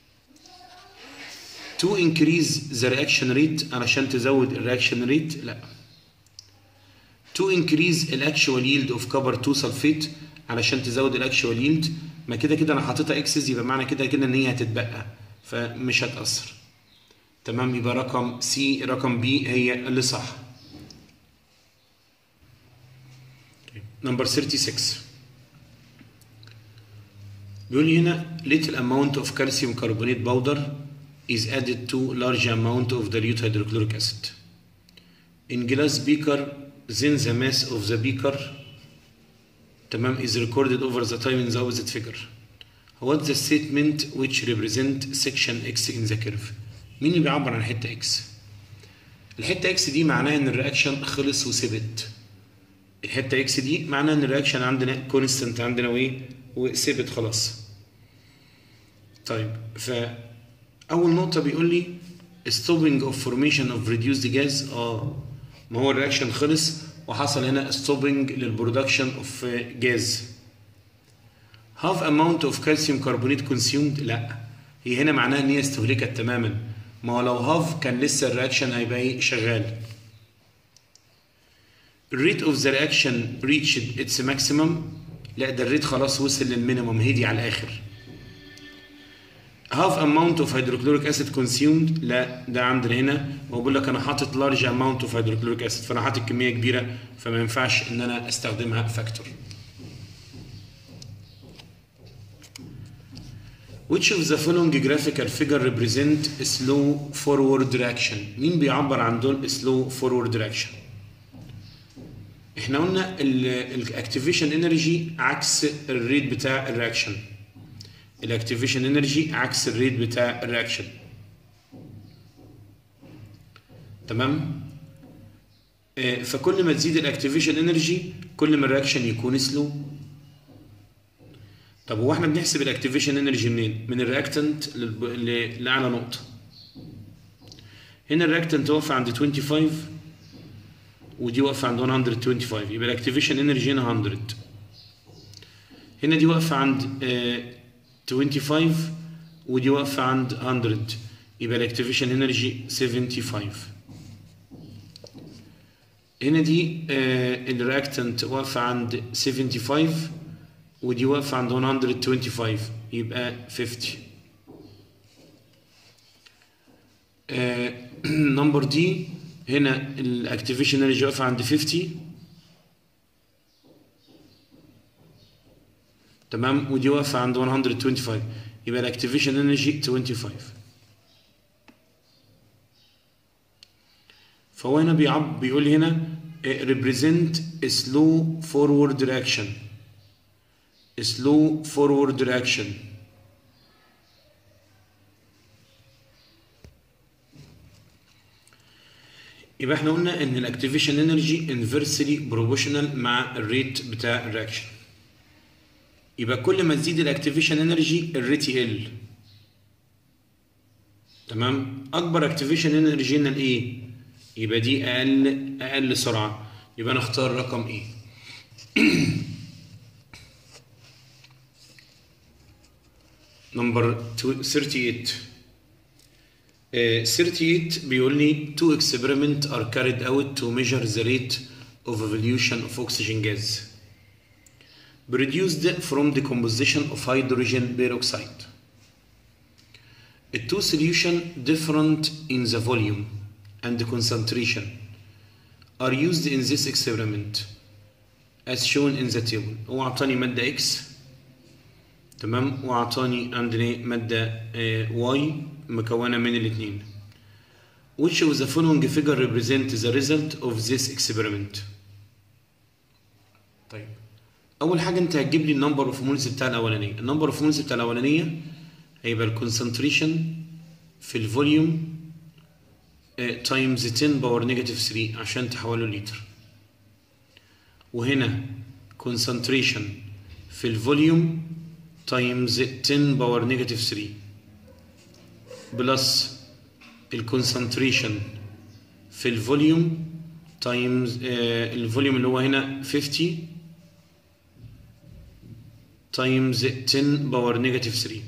to increase the reaction rate علشان تزود الرياكشن ريت، لا. to increase الاكشوال ييلد اوف كبر 2 سلفيت علشان تزود الاكشوال ييلد، ما كده كده انا حاططها اكسس، يبقى معنى كده ان هي هتتبقى فمش هتاثر. تمام، يبقى رقم سي رقم بي هي اللي صح. نمبر 36 بيقول لي هنا little amount of calcium carbonate powder is added to large amount of dilute hydrochloric acid in glass beaker, then the mass of the beaker تمام is recorded over the time in the opposite figure. What the statement which represent section X in the curve؟ مين اللي بيعبر عن الحته X؟ الحته X دي معناها ان الرياكشن خلص وثبت. الحته X دي معناها ان الرياكشن عندنا كونستنت عندنا وايه وثبت خلاص. طيب فاول نقطه بيقول لي stopping of formation of reduced gas، ما هو الرياكشن خلص وحصل هنا stopping للبرودكشن اوف جاز. half amount of calcium carbonate consumed، لا هي هنا معناها ان هي استهلكت تماما، ما هو لو هاف كان لسه الرياكشن هيبقى ايه شغال. rate of the reaction reached its maximum، لا ده الريت خلاص وصل للمينيمم، هدي على الاخر. half amount of hydrochloric acid consumed، لا ده عندنا هنا هو بيقول لك انا حاطط large amount of hydrochloric acid، فانا حاطط كميه كبيره فما ينفعش ان انا استخدمها فاكتور. Which of the following graphical figure represent slow forward reaction؟ مين بيعبر عن دول slow forward reaction؟ احنا قلنا الاكتيفيشن انرجي عكس الريت بتاع الرياكشن. الاكتيفيشن انرجي عكس الريت بتاع الرياكشن. تمام؟ فكل ما تزيد الاكتيفيشن انرجي كل ما الرياكشن يكون سلو. طب هو احنا بنحسب الاكتيفيشن انرجي منين؟ من الرياكتنت لاعلى نقطه. هنا الرياكتنت واقفه عند 25 ودي واقفه عند 125، يبقى الاكتيفيشن انرجي هنا 100. هنا دي واقفه عند 25 ودي واقفه عند 100، يبقى الاكتيفيشن انرجي 75. هنا دي الرياكتنت واقفه عند 75 ودي واقفه عند 125، يبقى 50. نمبر دي هنا الاكتيفيشن انرجي واقفه عند 50، تمام، ودي واقفه عند 125، يبقى الاكتيفيشن انرجي 25. فهو هنا بيقول لي هنا represent slow forward reaction. slow forward reaction. يبقى احنا قلنا ان الاكتيفيشن انرجي انفرسلي بروبوشنال مع الريت بتاع الرياكشن. يبقى كل ما تزيد الاكتيفيشن انرجي الريت يقل. تمام؟ اكبر اكتيفيشن انرجي هنا الايه؟ يبقى دي اقل سرعه، يبقى نختار رقم ايه. نمبر 38. 38 بيقول لي two experiments are carried out to measure the rate of evolution of oxygen gas produced from decomposition of hydrogen peroxide. The two solutions different in the volume and the concentration are used in this experiment as shown in the table. هو أعطاني مادة X، تمام، وأعطاني عندنا مادة Y مكونة من الاثنين. Which of the following figure represent the result of this experiment؟ طيب أول حاجة أنت هتجيب لي النمبر أوف مولز بتاع الأولانية. النمبر أوف مولز بتاع الأولانية هيبقى الكونسنتريشن في الفوليوم تايمز 10 باور نيجاتيف 3 عشان تحوله لتر. وهنا كونسنتريشن في الفوليوم تايمز 10 باور نيجاتيف 3 بلس الكونسنتريشن في الفوليوم تايمز الفوليوم اللي هو هنا 50 تايمز 10 باور نيجاتيف 3.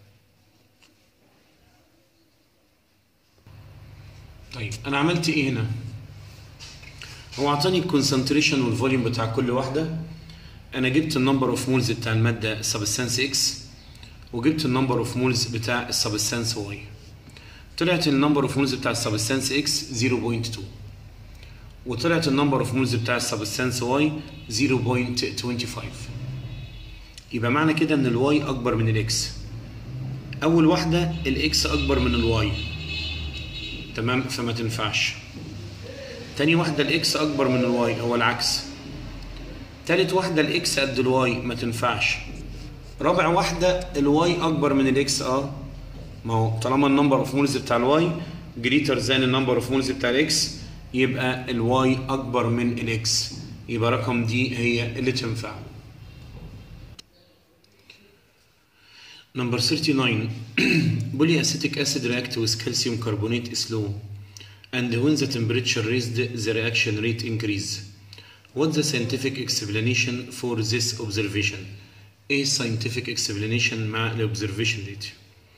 طيب انا عملت ايه هنا؟ هو اعطاني الكونسنتريشن والفوليوم بتاع كل واحده. انا جبت النمبر اوف مولز بتاع الماده السبستانس اكس وجبت النمبر اوف مولز بتاع السبستانس واي. طلعت النمبر اوف مولز بتاع السبستانس اكس 0.2 وطلعت النمبر اوف مولز بتاع السبستانس واي 0.25. يبقى معنى كده ان الواي اكبر من الاكس. اول واحده الاكس اكبر من الواي، تمام، فما تنفعش. تاني واحده الاكس اكبر من الواي، هو العكس. تالت واحده الاكس قد الواي، ما تنفعش. رابع واحده الواي اكبر من الاكس. ما هو طالما النمبر اوف مولز بتاع الواي جريتر ذان النمبر اوف مولز بتاع الاكس يبقى الواي اكبر من الاكس، يبقى رقم دي هي اللي تنفع. نمبر 39 Polyacetic acid react with calcium carbonate is low and when the temperature raised the reaction rate increase. What's the scientific explanation for this observation؟ ايه scientific explanation مع الobservation دي؟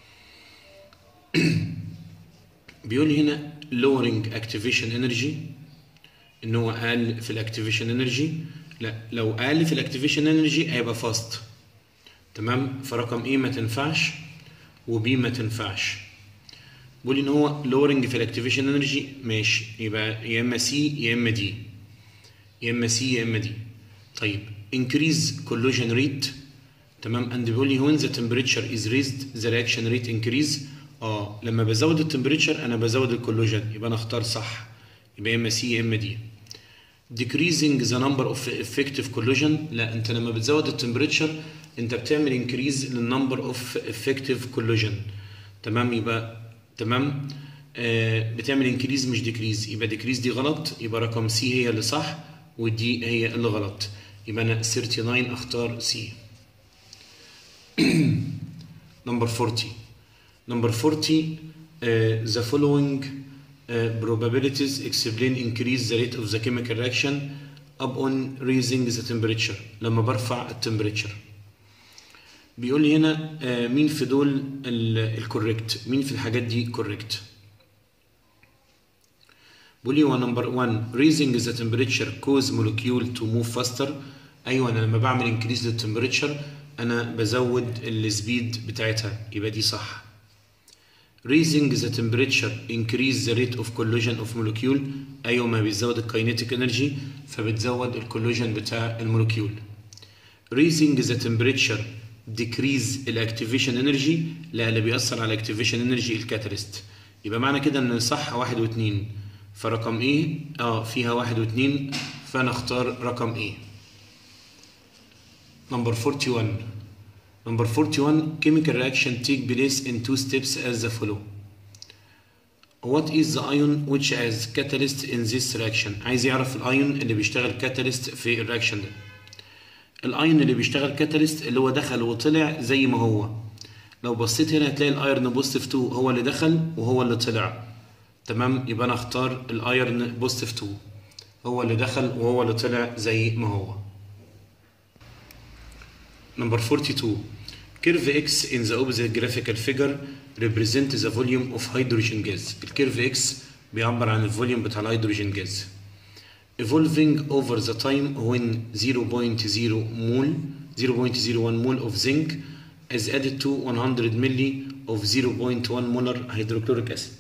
بيقول هنا lowering activation energy، ان هو اقل في الاكتيفيشن انرجي لا، لو اقل في الاكتيفيشن انرجي هيبقى فاست. تمام، فرقم ايه ما تنفعش وبي ما تنفعش. بيقول ان هو لورنج في الاكتيفيشن انرجي ماشي، يبقى يا اما سي يا اما دي، يا اما سي يا اما دي. طيب increase collision rate. تمام، and بيقول لي when the temperature is raised the reaction rate increase. لما بزود التمبريتشر انا بزود الكولوجن، يبقى انا اختار صح، يبقى يا اما سي يا اما دي. decreasing the number of effective collision. لا، انت لما بتزود التمبريتشر انت بتعمل انكريز للنمبر اوف effective collision. تمام، يبقى تمام بتعمل انكريز مش ديكريز، يبقى ديكريز دي غلط، يبقى رقم سي هي اللي صح ودي هي اللي غلط، يبقى انا 39 اختار سي. نمبر 40. نمبر 40 the following probabilities explain increase the rate of the chemical reaction upon raising the temperature. لما برفع التمبريتشر بيقول لي هنا مين في دول الكوريكت، مين في الحاجات دي كوريكت. بيقول لي هو نمبر 1 raising the temperature cause molecule to move faster. ايوه، انا لما بعمل انكريز للتمبريتشر انا بزود السبيد بتاعتها، يبقى دي صح. raising the temperature increase the rate of collision of molecule. ايوه، ما بيزود الكاينيتيك انرجي فبتزود الكولوجن بتاع المولكيول. raising the temperature decrease الاكتيفيشن انرجي. لا، اللي بيأثر على الاكتيفيشن انرجي الكاتاليست، يبقى معنى كده ان صح 1 و2. فرقم ايه فيها 1 و2، فانا اختار رقم ايه. نمبر 41. Number 41 chemical reaction take place in 2 steps as the follow. What is the ion which as catalyst in this reaction؟ عايز يعرف الايون اللي بيشتغل كاتاليست في الرياكشن ده. الايون اللي بيشتغل كاتاليست اللي هو دخل وطلع زي ما هو. لو بصيت هنا هتلاقي الايرن بوزيتيف 2 هو اللي دخل وهو اللي طلع. تمام، يبقى انا اختار الايرن بوزيتيف 2 هو اللي دخل وهو اللي طلع زي ما هو. Number 42 curve X in the opposite graphical figure represent the volume of hydrogen gas. الكيرف X بيعبر عن الفوليوم بتاع الهيدروجين جاز. evolving over the time when 0.01 mole of zinc is added to 100 milli of 0.1 molar hydrochloric acid.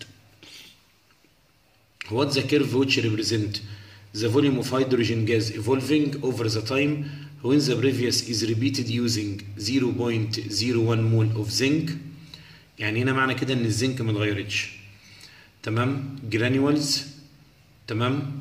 What the curve which represent the volume of hydrogen gas evolving over the time when the previous is repeated using 0.01 mole of zinc. يعني هنا معنى كده ان الزنك ما اتغيرتش. تمام، granules. تمام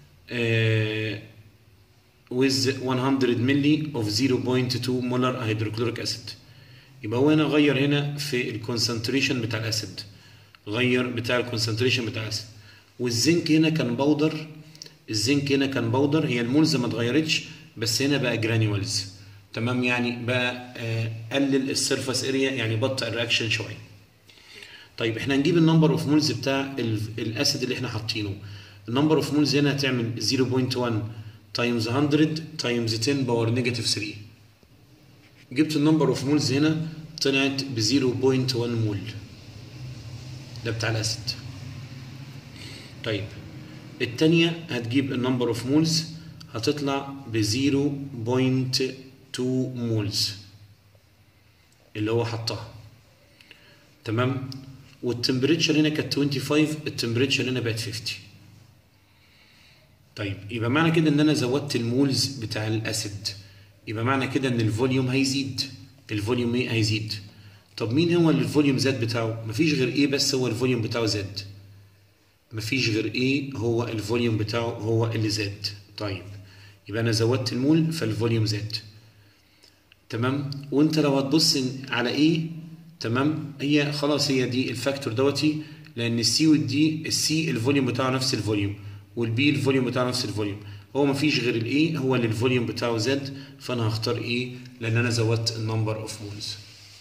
with 100 ملي of 0.2 molar hydrochloric acid. يبقى هو هنا غير هنا في الكونسنتريشن بتاع الاسيد، غير بتاع الكونسنتريشن بتاع الاسيد. والزنك هنا كان بودر، الزنك هنا كان بودر، هي المولز ما اتغيرتش بس هنا بقى جرانيولز. تمام، يعني بقى قلل السيرفاس اريا، يعني بطئ الرياكشن شويه. طيب احنا هنجيب النمبر اوف مولز بتاع الاسيد اللي احنا حاطينه. النمبر اوف مولز هنا هتعمل 0.1 تايمز 100 تايمز 10 باور نيجاتيف 3. جبت النمبر اوف مولز هنا طلعت ب 0.1 مول، ده بتاع الاسيد. طيب الثانيه هتجيب النمبر اوف مولز هتطلع ب 0.2 مولز اللي هو حطها. تمام، والتمبريتشر هنا كانت 25، التمبريتشر هنا بقت 50. طيب يبقى معنى كده ان انا زودت المولز بتاع الاسيد، يبقى معنى كده ان الفوليوم هيزيد. الفوليوم ايه هيزيد؟ طب مين هو اللي الفوليوم زاد بتاعه؟ مفيش غير ايه بس هو الفوليوم بتاعه زاد، مفيش غير ايه هو الفوليوم بتاعه هو اللي زاد. طيب يبقى انا زودت المول فالفوليوم زاد. تمام، وانت لو هتبص على ايه، تمام، هي خلاص هي دي الفاكتور دوتي، لان السي والدي، السي الفوليوم بتاعه نفس الفوليوم والبي الفوليوم بتاعه نفس الفوليوم، هو مفيش غير الايه هو اللي الفوليوم بتاعه زاد، فانا هختار ايه لان انا زودت النمبر اوف مولز.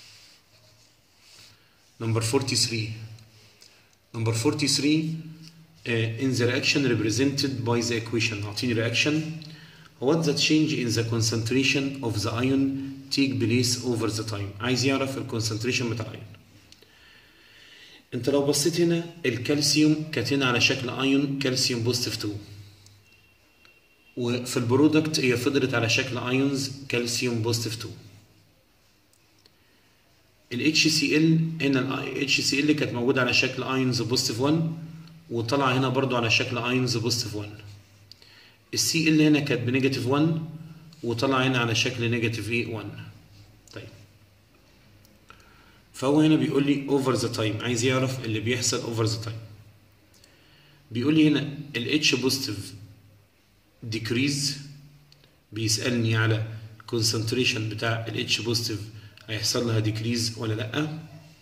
نمبر 43. نمبر 43 in the reaction represented by the equation. اعطيني reaction. what the change in the concentration of the ion take place over the time. عايز يعرف الكونسنتريشن بتاع الايون. انت لو بصيت هنا الكالسيوم كانت هنا على شكل ايون كالسيوم بوزيتيف 2. وفي البرودكت هي فضلت على شكل ايونز كالسيوم بوزيتيف 2. ال HCl هنا ال HCl كانت موجودة على شكل ايونز بوزيتيف 1 وطلع هنا برضو على شكل ايونز بوزيتيف 1. ال Cl هنا كانت بنيجاتيف 1 وطلع هنا على شكل نيجاتيف 1. طيب فهو هنا بيقول لي اوفر ذا تايم، عايز يعرف اللي بيحصل اوفر ذا تايم. بيقول لي هنا ال H بوزيتيف ديكريز، بيسألني على concentration بتاع ال H بوزيتيف هيحصل لها ديكريز ولا لأ.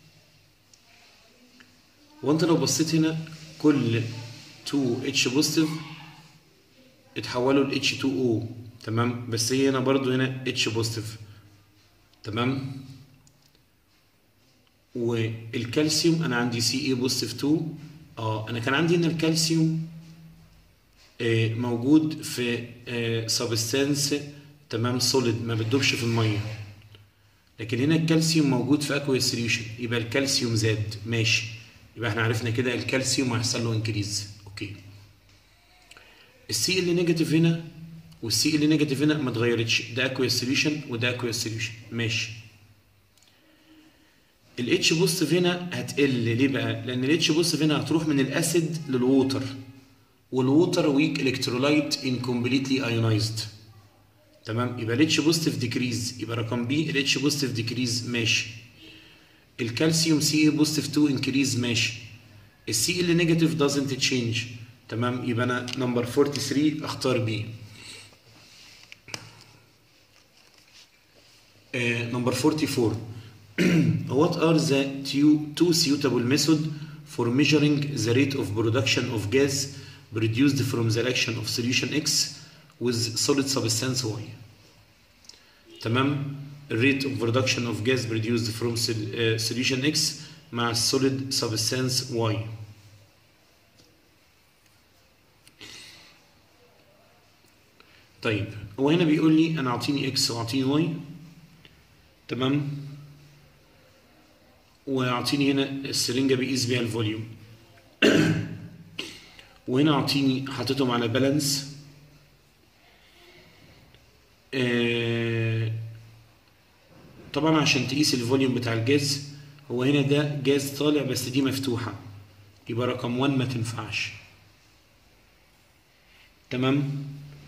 وانت لو بصيت هنا كل 2 H بوزيتيف اتحولوا ل H2O، تمام، بس هي هنا برضو هنا H بوزيتيف، تمام. والكالسيوم انا عندي Ca بوزيتيف 2. انا كان عندي هنا الكالسيوم موجود في سبستانس، تمام، سوليد ما بتدوبش في الميه، لكن هنا الكالسيوم موجود في اكوا سوليوشن، يبقى الكالسيوم زاد، ماشي، يبقى احنا عرفنا كده الكالسيوم هيحصل له انكريز. اوكي. السي اللي نيجاتيف هنا والسي اللي نيجاتيف هنا ما اتغيرتش، ده اكوا سوليوشن وده اكوا سوليوشن، ماشي. الاتش بوزيتيف هنا هتقل، ليه بقى؟ لان الاتش بوزيتيف هنا هتروح من الاسيد للووتر، والووتر ويك الكترولايت انكمبليتلي ايونايزد، تمام. يبقى الاتش بوزيتيف ديكريز، يبقى رقم بي الاتش بوزيتيف ديكريز، ماشي. الكالسيوم سي بوزيتيف 2 انكريز، ماشي. السي اللي نيجاتيف دازنت تشينج، تمام. يبقى انا نمبر 43 اختار بي. نمبر 44 what are the two suitable methods for measuring the rate of production of gas produced from the reaction of solution X with solid substance Y. تمام. rate of production of gas produced from solution X مع solid substance Y. طيب هو هنا بيقول لي انا اعطيني X واعطيني Y، تمام، واعطيني هنا السرنجه بيقيس بيها الفوليوم وهنا اعطيني حاططهم على بالانس. طبعا عشان تقيس الفوليوم بتاع الجاز، هو هنا ده جاز طالع بس دي مفتوحه، يبقى رقم 1 ما تنفعش، تمام.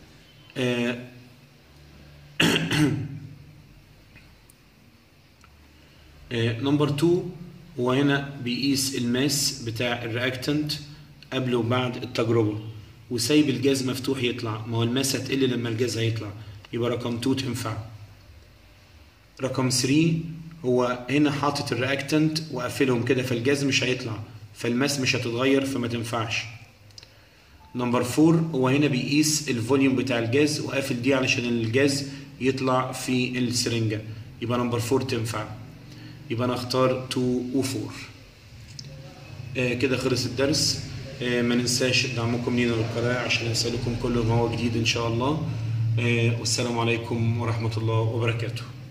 نمبر 2 هو هنا بيقيس الماس بتاع الرياكتنت قبل وبعد التجربه وسايب الجاز مفتوح يطلع، ما هو الماس هتقل لما الجاز هيطلع، يبقى رقم 2 تنفع. رقم 3 هو هنا حاطط الرياكتنت وقافلهم كده، فالجاز مش هيطلع، فالماس مش هتتغير، فما تنفعش. نمبر 4 هو هنا بيقيس الفوليوم بتاع الجاز وقافل دي علشان الجاز يطلع في السرنجه، يبقى نمبر 4 تنفع. يبقى انا اختار 2 و 4. كده خلص الدرس. ما ننساش دعمكم لينا للقناه عشان نسألكم كل ما هو جديد ان شاء الله. والسلام عليكم ورحمه الله وبركاته.